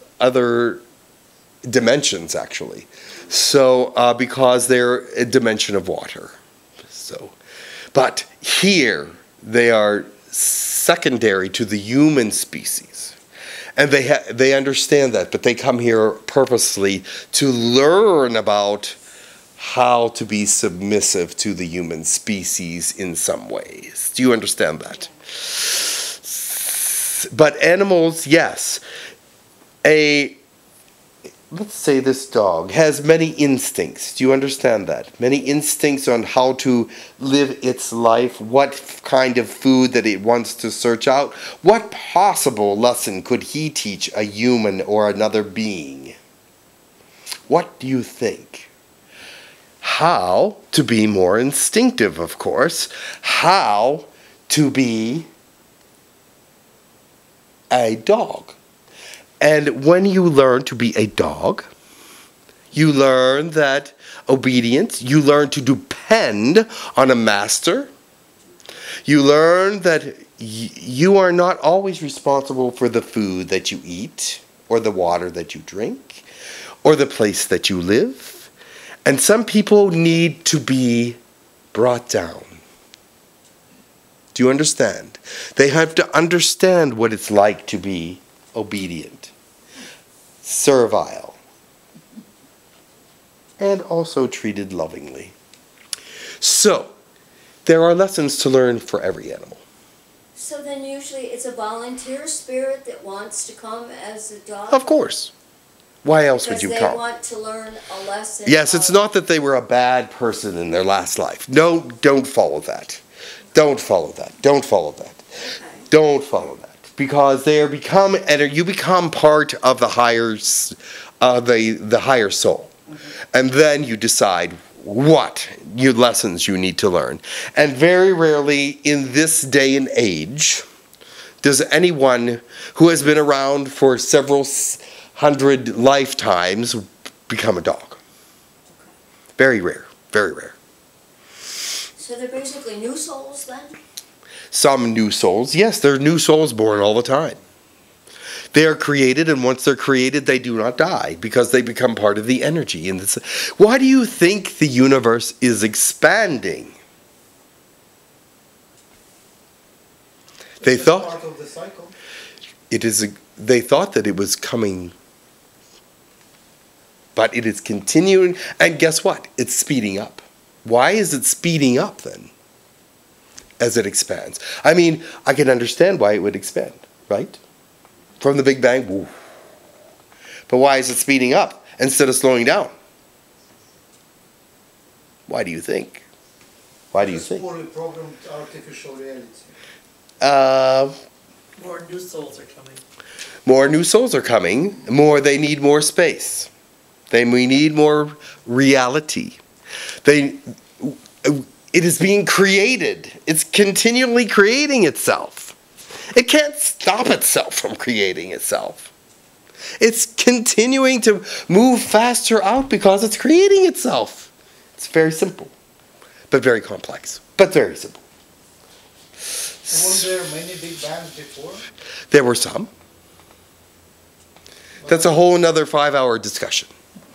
dimensions, actually. So because they're a dimension of water. So, but here they are secondary to the human species. And they understand that, but they come here purposely to learn about how to be submissive to the human species in some ways. Do you understand that? But animals, yes. Let's say this dog has many instincts. Do you understand that? Many instincts on how to live its life, what kind of food that it wants to search out. What possible lesson could he teach a human or another being? What do you think? How to be more instinctive, of course. How to be a dog. And when you learn to be a dog, you learn that obedience, you learn to depend on a master, you learn that you are not always responsible for the food that you eat, or the water that you drink, or the place that you live. And some people need to be brought down. Do you understand? They have to understand what it's like to be obedient, servile, and also treated lovingly. So, there are lessons to learn for every animal. So then usually it's a volunteer spirit that wants to come as a dog? Of course. Why else would you Because come? they want to learn a lesson. Yes, it's not that they were a bad person in their last life. No, don't follow that. Don't follow that. Don't follow that. Okay. Don't follow that. Because you become part of the higher, the higher soul. And then you decide what lessons you need to learn. And very rarely in this day and age does anyone who has been around for several hundred lifetimes become a dog. Very rare, very rare. So they're basically new souls then? Some new souls, yes, there are new souls born all the time. They are created, and once they're created, they do not die because they become part of the energy. And why do you think the universe is expanding? They thought part of the cycle. They thought that it was coming, but it is continuing. And guess what? It's speeding up. Why is it speeding up then? As it expands. I mean, I can understand why it would expand, right? from the Big Bang. Woo. But why is it speeding up instead of slowing down? Why do you think? Why do you think? Poorly programmed artificial reality. More new souls are coming. More new souls are coming. They need more space. We need more reality. It is being created. It's continually creating itself. It can't stop itself from creating itself. It's continuing to move faster out because it's creating itself. It's very simple, but very complex, but very simple. Weren't there many Big Bangs before? There were some. That's a whole another 5-hour discussion.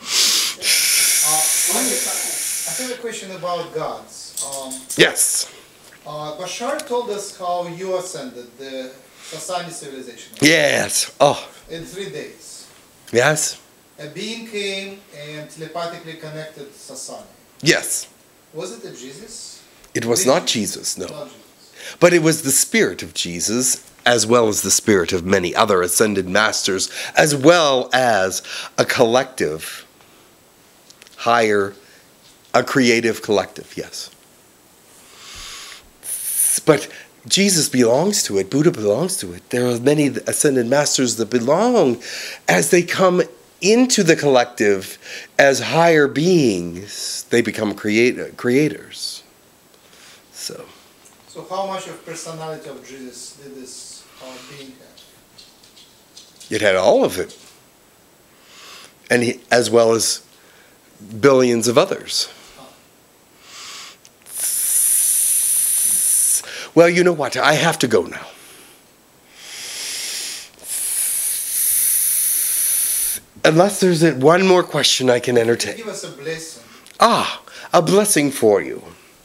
I have a question about gods. Yes. Bashar told us how you ascended the Shakani civilization. Yes. Oh. In 3 days. Yes. A being came and telepathically connected Shakani. Yes. Was it a Jesus? It was not Jesus, no. Not Jesus. But it was the spirit of Jesus, as well as the spirit of many other ascended masters, as well as a collective, a creative collective, yes. But Jesus belongs to it, Buddha belongs to it. There are many ascended masters that belong as they come into the collective as higher beings. They become creators. So how much of personality of Jesus did this being have? It had all of it. And as well as billions of others. Well, you know what? I have to go now. Unless there's one more question I can entertain. Give us a blessing. A blessing for you.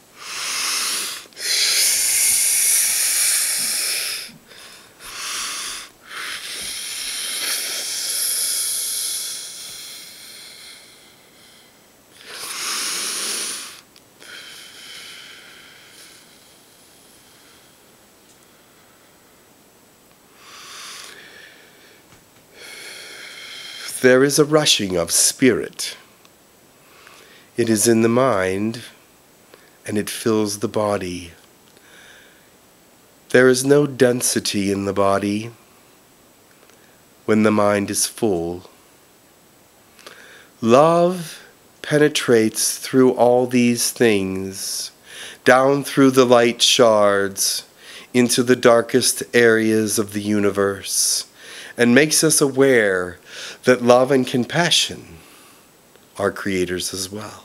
There is a rushing of spirit. It is in the mind, and it fills the body. There is no density in the body when the mind is full. Love penetrates through all these things, down through the light shards, into the darkest areas of the universe, and makes us aware that love and compassion are creators as well.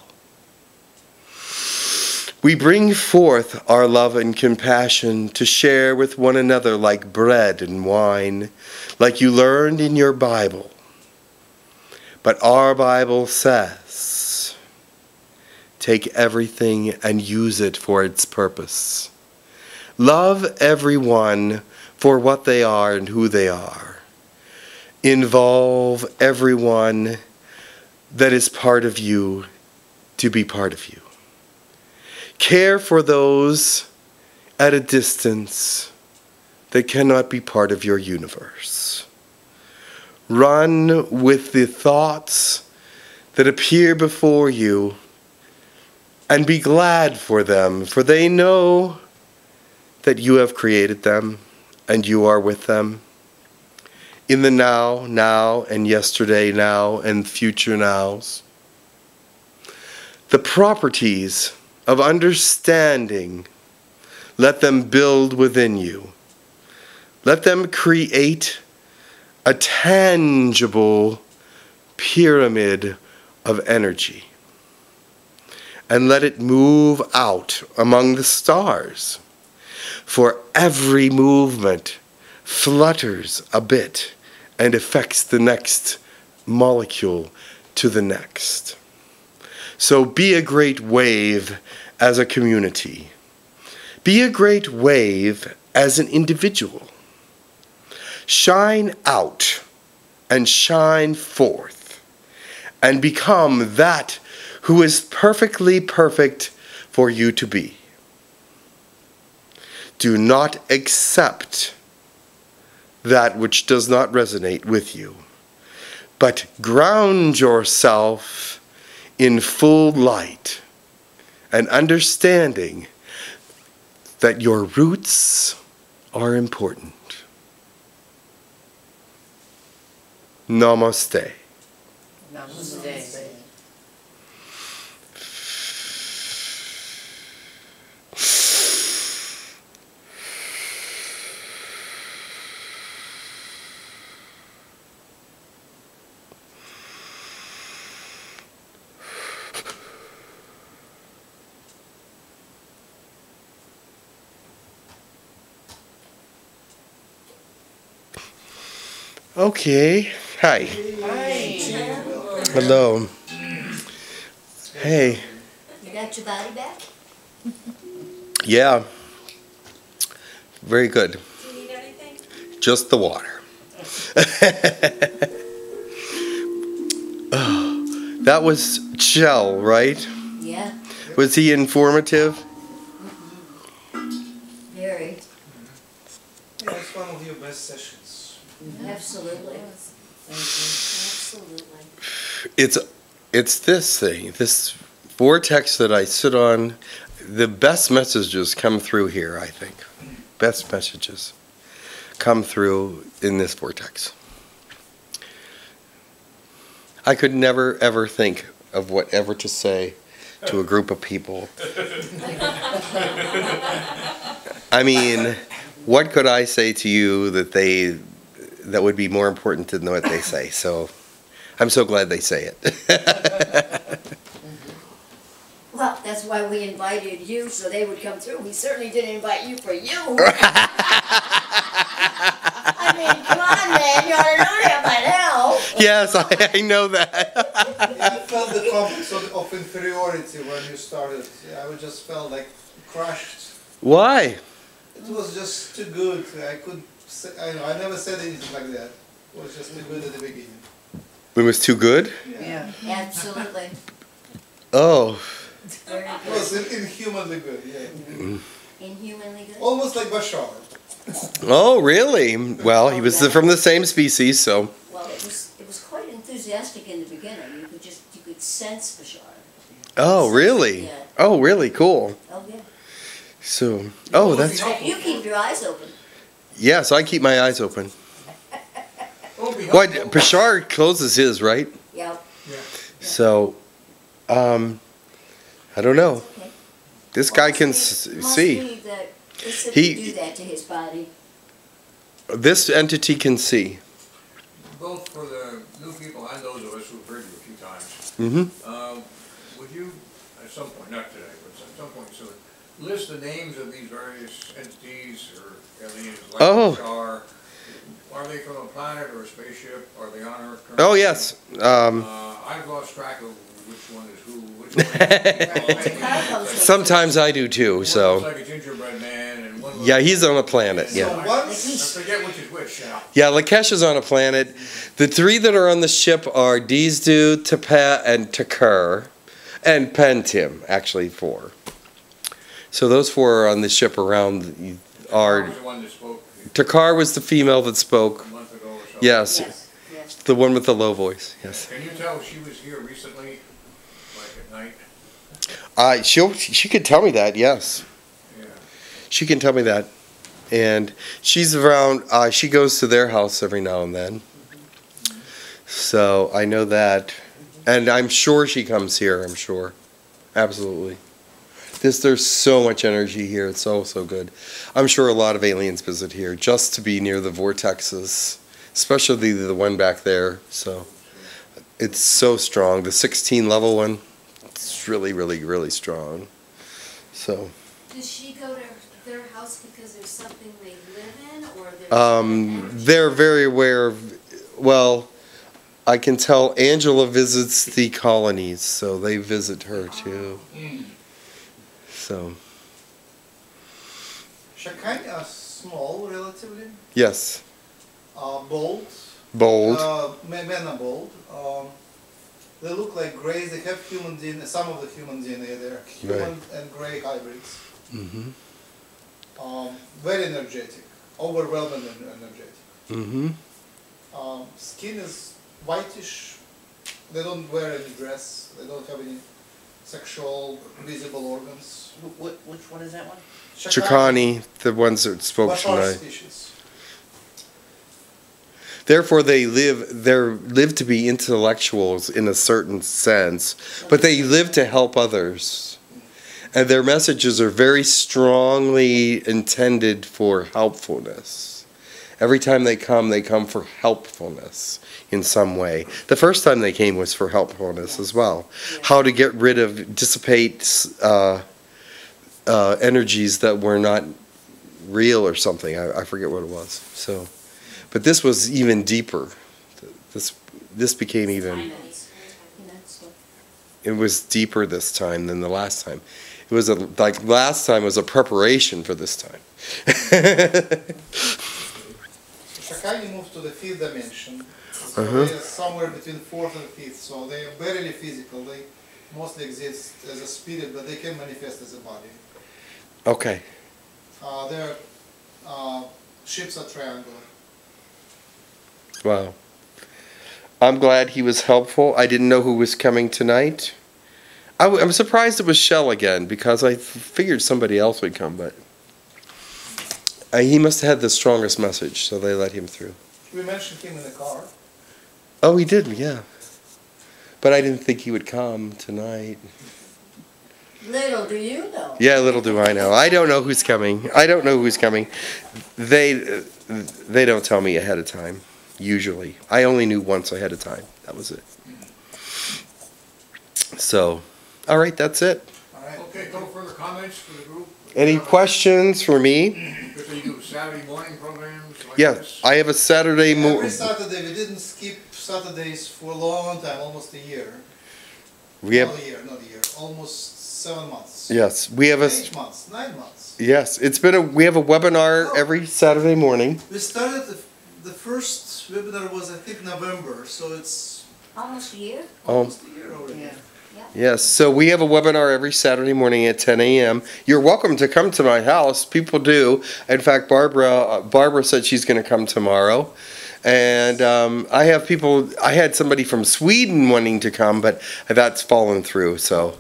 We bring forth our love and compassion to share with one another like bread and wine, like you learned in your Bible. But our Bible says, take everything and use it for its purpose. Love everyone for what they are and who they are. Involve everyone that is part of you to be part of you. Care for those at a distance that cannot be part of your universe. Run with the thoughts that appear before you and be glad for them, for they know that you have created them and you are with them. In the now, and yesterday, now, and future nows. The properties of understanding, let them build within you. Let them create a tangible pyramid of energy. And let it move out among the stars. For every movement flutters a bit and affects the next molecule to the next. So be a great wave as a community. Be a great wave as an individual. Shine out and shine forth and become that who is perfectly perfect for you to be. Do not accept that which does not resonate with you, but ground yourself in full light and understanding that your roots are important. Namaste. Namaste. Okay. Hi. Hello. Hey. You got your body back? Yeah. Very good. Do you need anything? Just the water. Oh, that was Shell, right? Yeah, Was he informative? very, Yeah, it's one of your best sessions. absolutely. Absolutely. It's this thing, this vortex that I sit on. The best messages come through here, I think. Best messages come through in this vortex. I could never ever think of whatever to say to a group of people. I mean, what could I say to you that would be more important than what they say? So I'm so glad they say it. Well, that's why we invited you, so they would come through. We certainly didn't invite you for you. I mean, come on, man, you ought to know that by now. Yes, I know that. I felt the complex of inferiority when you started. I just felt like crushed. Why? It was just too good. I could say, I never said anything like that. It was just too good at the beginning. It was too good? Yeah. Absolutely. Oh. Very It good. was inhumanly good, yeah. Inhumanly good. Almost like Bashar. Oh, really? Well, he was from the same species, so. Well, it was quite enthusiastic in the beginning. You could sense Bashar. Oh, really? Yeah. Oh, really? Cool. Oh, yeah. So, oh, that's. You keep your eyes open. Yes, I keep my eyes open. Won't be What? helpful. Bashar closes his, right? Yeah. So, I don't know. Okay. This guy can Must see. be that they said He- to do that to his body. This entity can see. Both for the new people and those of us who've heard you a few times. Mm-hmm. Would you, at some point, not today, but at some point soon, list the names of these various entities or aliens like Oh. Bashar? Are they from a planet or a spaceship? Are they on Earth? Oh, yes. I've lost track of which one is who. Which one is Sometimes I do too, One so. looks like a gingerbread man and one looks Yeah, he's on a planet, So yeah. I forget which is which now. Yeah, Lakesh is on a planet. The three that are on the ship are 𝗪𝗪𝗪, 𝗪𝗪𝗪, and 𝗪𝗪𝗪, and Pentim, actually 4. So those 4 are on the ship around I are. was the one that spoke 𝗪𝗪𝗪 was the female that spoke. a month ago or so. Yes, Yes, yes. the one with the low voice. Yes. Can you tell if she was here recently, like at night? She could tell me that. Yes, Yeah. she can tell me that. And she's around. She goes to their house every now and then. So I know that, and I'm sure she comes here. I'm sure, absolutely. There's so much energy here. It's so good. I'm sure a lot of aliens visit here just to be near the vortexes, especially the one back there. So it's so strong. The 16 level one, it's really strong. So Does she go to their house because there's something they live in, or there's they're very aware of. Well, I can tell Angela visits the colonies, so they visit her too. So Shakani are small, relatively. yes, Bold. bold. Men are bold. They look like greys. They have human DNA. Some of the human DNA. They're human and grey hybrids. Mm-hmm. Very energetic, overwhelming and energetic. Mm-hmm. Skin is whitish. They don't wear any dress. They don't have any sexual visible organs. Which one is that one? Shakani, the ones that spoke Bashar tonight. species. Therefore, they live to be intellectuals in a certain sense, but they live to help others. And their messages are very strongly intended for helpfulness. Every time they come for helpfulness in some way. The first time they came was for helpfulness as well. How to get rid of, dissipate energies that were not real or something. I forget what it was. So, but this was even deeper. This became even. It was deeper this time than the last time. It was like last time was a preparation for this time. Shakani moved to the 5th dimension. So they are somewhere between 4th and 5th. So they are barely physical. They mostly exist as a spirit, but they can manifest as a body. Okay. Their ships are triangular. Wow. I'm glad he was helpful. I didn't know who was coming tonight. I'm surprised it was Shell again, because I figured somebody else would come, but he must have had the strongest message, so they let him through. We mentioned him in the car. Oh, he did, yeah. But I didn't think he would come tonight. Little do you know. Yeah, little do I know. I don't know who's coming. I don't know who's coming. They don't tell me ahead of time, usually. I only knew once ahead of time. That was it. So, all right, that's it. All right, okay, no further comments for the group? Any questions for me? Because you do Saturday morning programs like Yeah, this? I have a Saturday Every Saturday, we didn't skip Saturdays for a long time, almost a year. We have, Not a year, almost 7 months. yes, we have a, 8 months, 9 months. yes, we have a webinar every Saturday morning. We started, the first webinar was I think November, so it's Almost a year? almost a year already. Yeah. Yes, so we have a webinar every Saturday morning at 10 a.m. You're welcome to come to my house. People do. In fact, Barbara said she's going to come tomorrow. And I had somebody from Sweden wanting to come, but that's fallen through. So,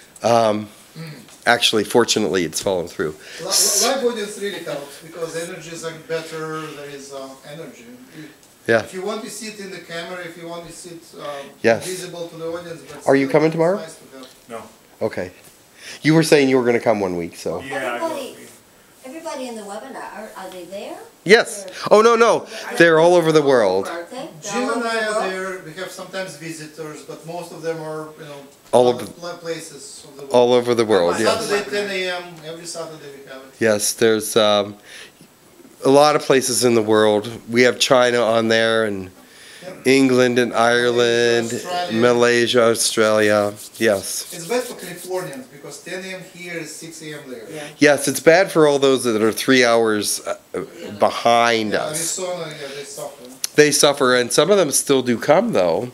actually, fortunately, it's fallen through. Live audience really helps because energies are better, there is energy. Yeah. If you want to sit in the camera, if you want to sit Yes. visible to the audience. But Are you still, coming it's tomorrow? nice to have. No. Okay. You were saying you were going to come one week, so. Yeah, Everybody in the webinar, are they there? Yes. Oh, no. They're all over the world. Aren't they? They're Jim all and over I the are world? there, we have sometimes visitors, but most of them are, All other over- places of the world. All over the world, yes. Saturday 10 a.m., every Saturday we have it. Yes, there's a lot of places in the world. We have China on there, and England and Ireland, Malaysia, Australia. Yes. It's bad for Californians because 10 a.m. here is 6 a.m. there. Yeah. Yes, it's bad for all those that are 3 hours behind Yeah, us. Arizona, yeah, they suffer. They suffer, and some of them still do come though.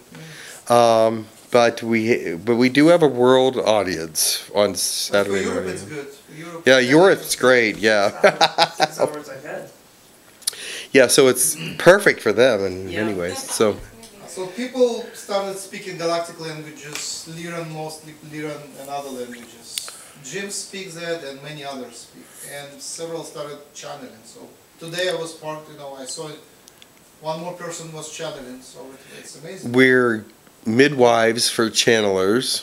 But we do have a world audience on But for Saturday Europe morning. it's good. Yeah, Europe's great. Yeah. 6 hours ahead. Yeah, so it's perfect for them in Yeah. many ways. So So people started speaking galactic languages, Lyran mostly, Lyran and other languages. Jim speaks that and many others speak. And several started channeling. So today I was part, I saw it. One more person was channeling, so it's amazing. we're midwives for channelers.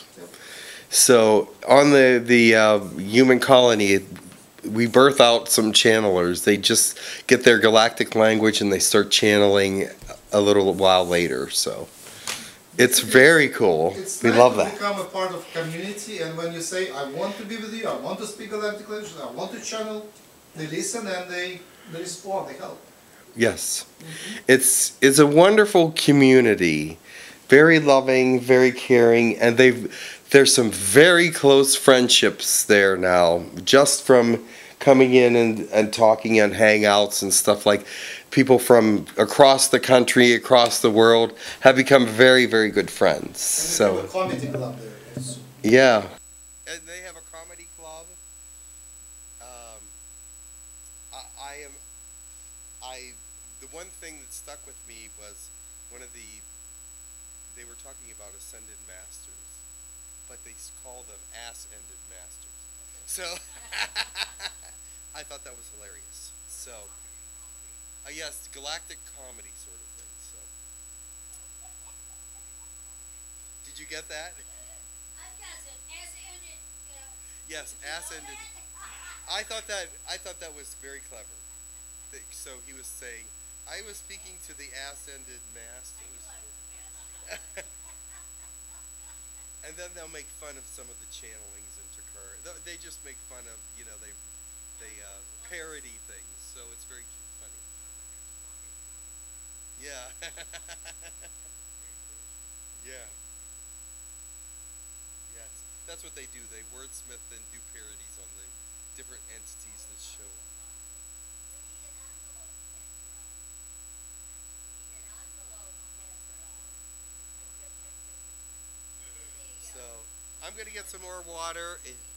So on the human colony, we birth out some channelers. They just get their galactic language and they start channeling a little while later. So it's very cool. It's We nice love to that. become a part of community, and when you say, I want to be with you, I want to speak galactic language, I want to channel, they listen and they respond, they help. Yes. It's a wonderful community. Very loving, very caring, and there's some very close friendships there now, just from coming in and talking and hangouts and stuff. Like people from across the country, across the world have become very, very good friends. And So we have a comedy club there. Yes. yeah. And they have a comedy club. one thing that stuck with me was they were talking about ascended masters, but they call them ass-ended masters. So I thought that was hilarious. So yes, galactic comedy sort of thing. So did you get that? I've got an ass-ended, Yes, ass-ended. I thought that was very clever. So he was saying, I was speaking to the ass-ended masters. And then they'll make fun of some of the channelings and Takar. They just make fun of, they parody things. So it's very funny. Yeah. Yeah. Yes. That's what they do. They wordsmith and do parodies on the different entities that show up. So I'm going to get some more water.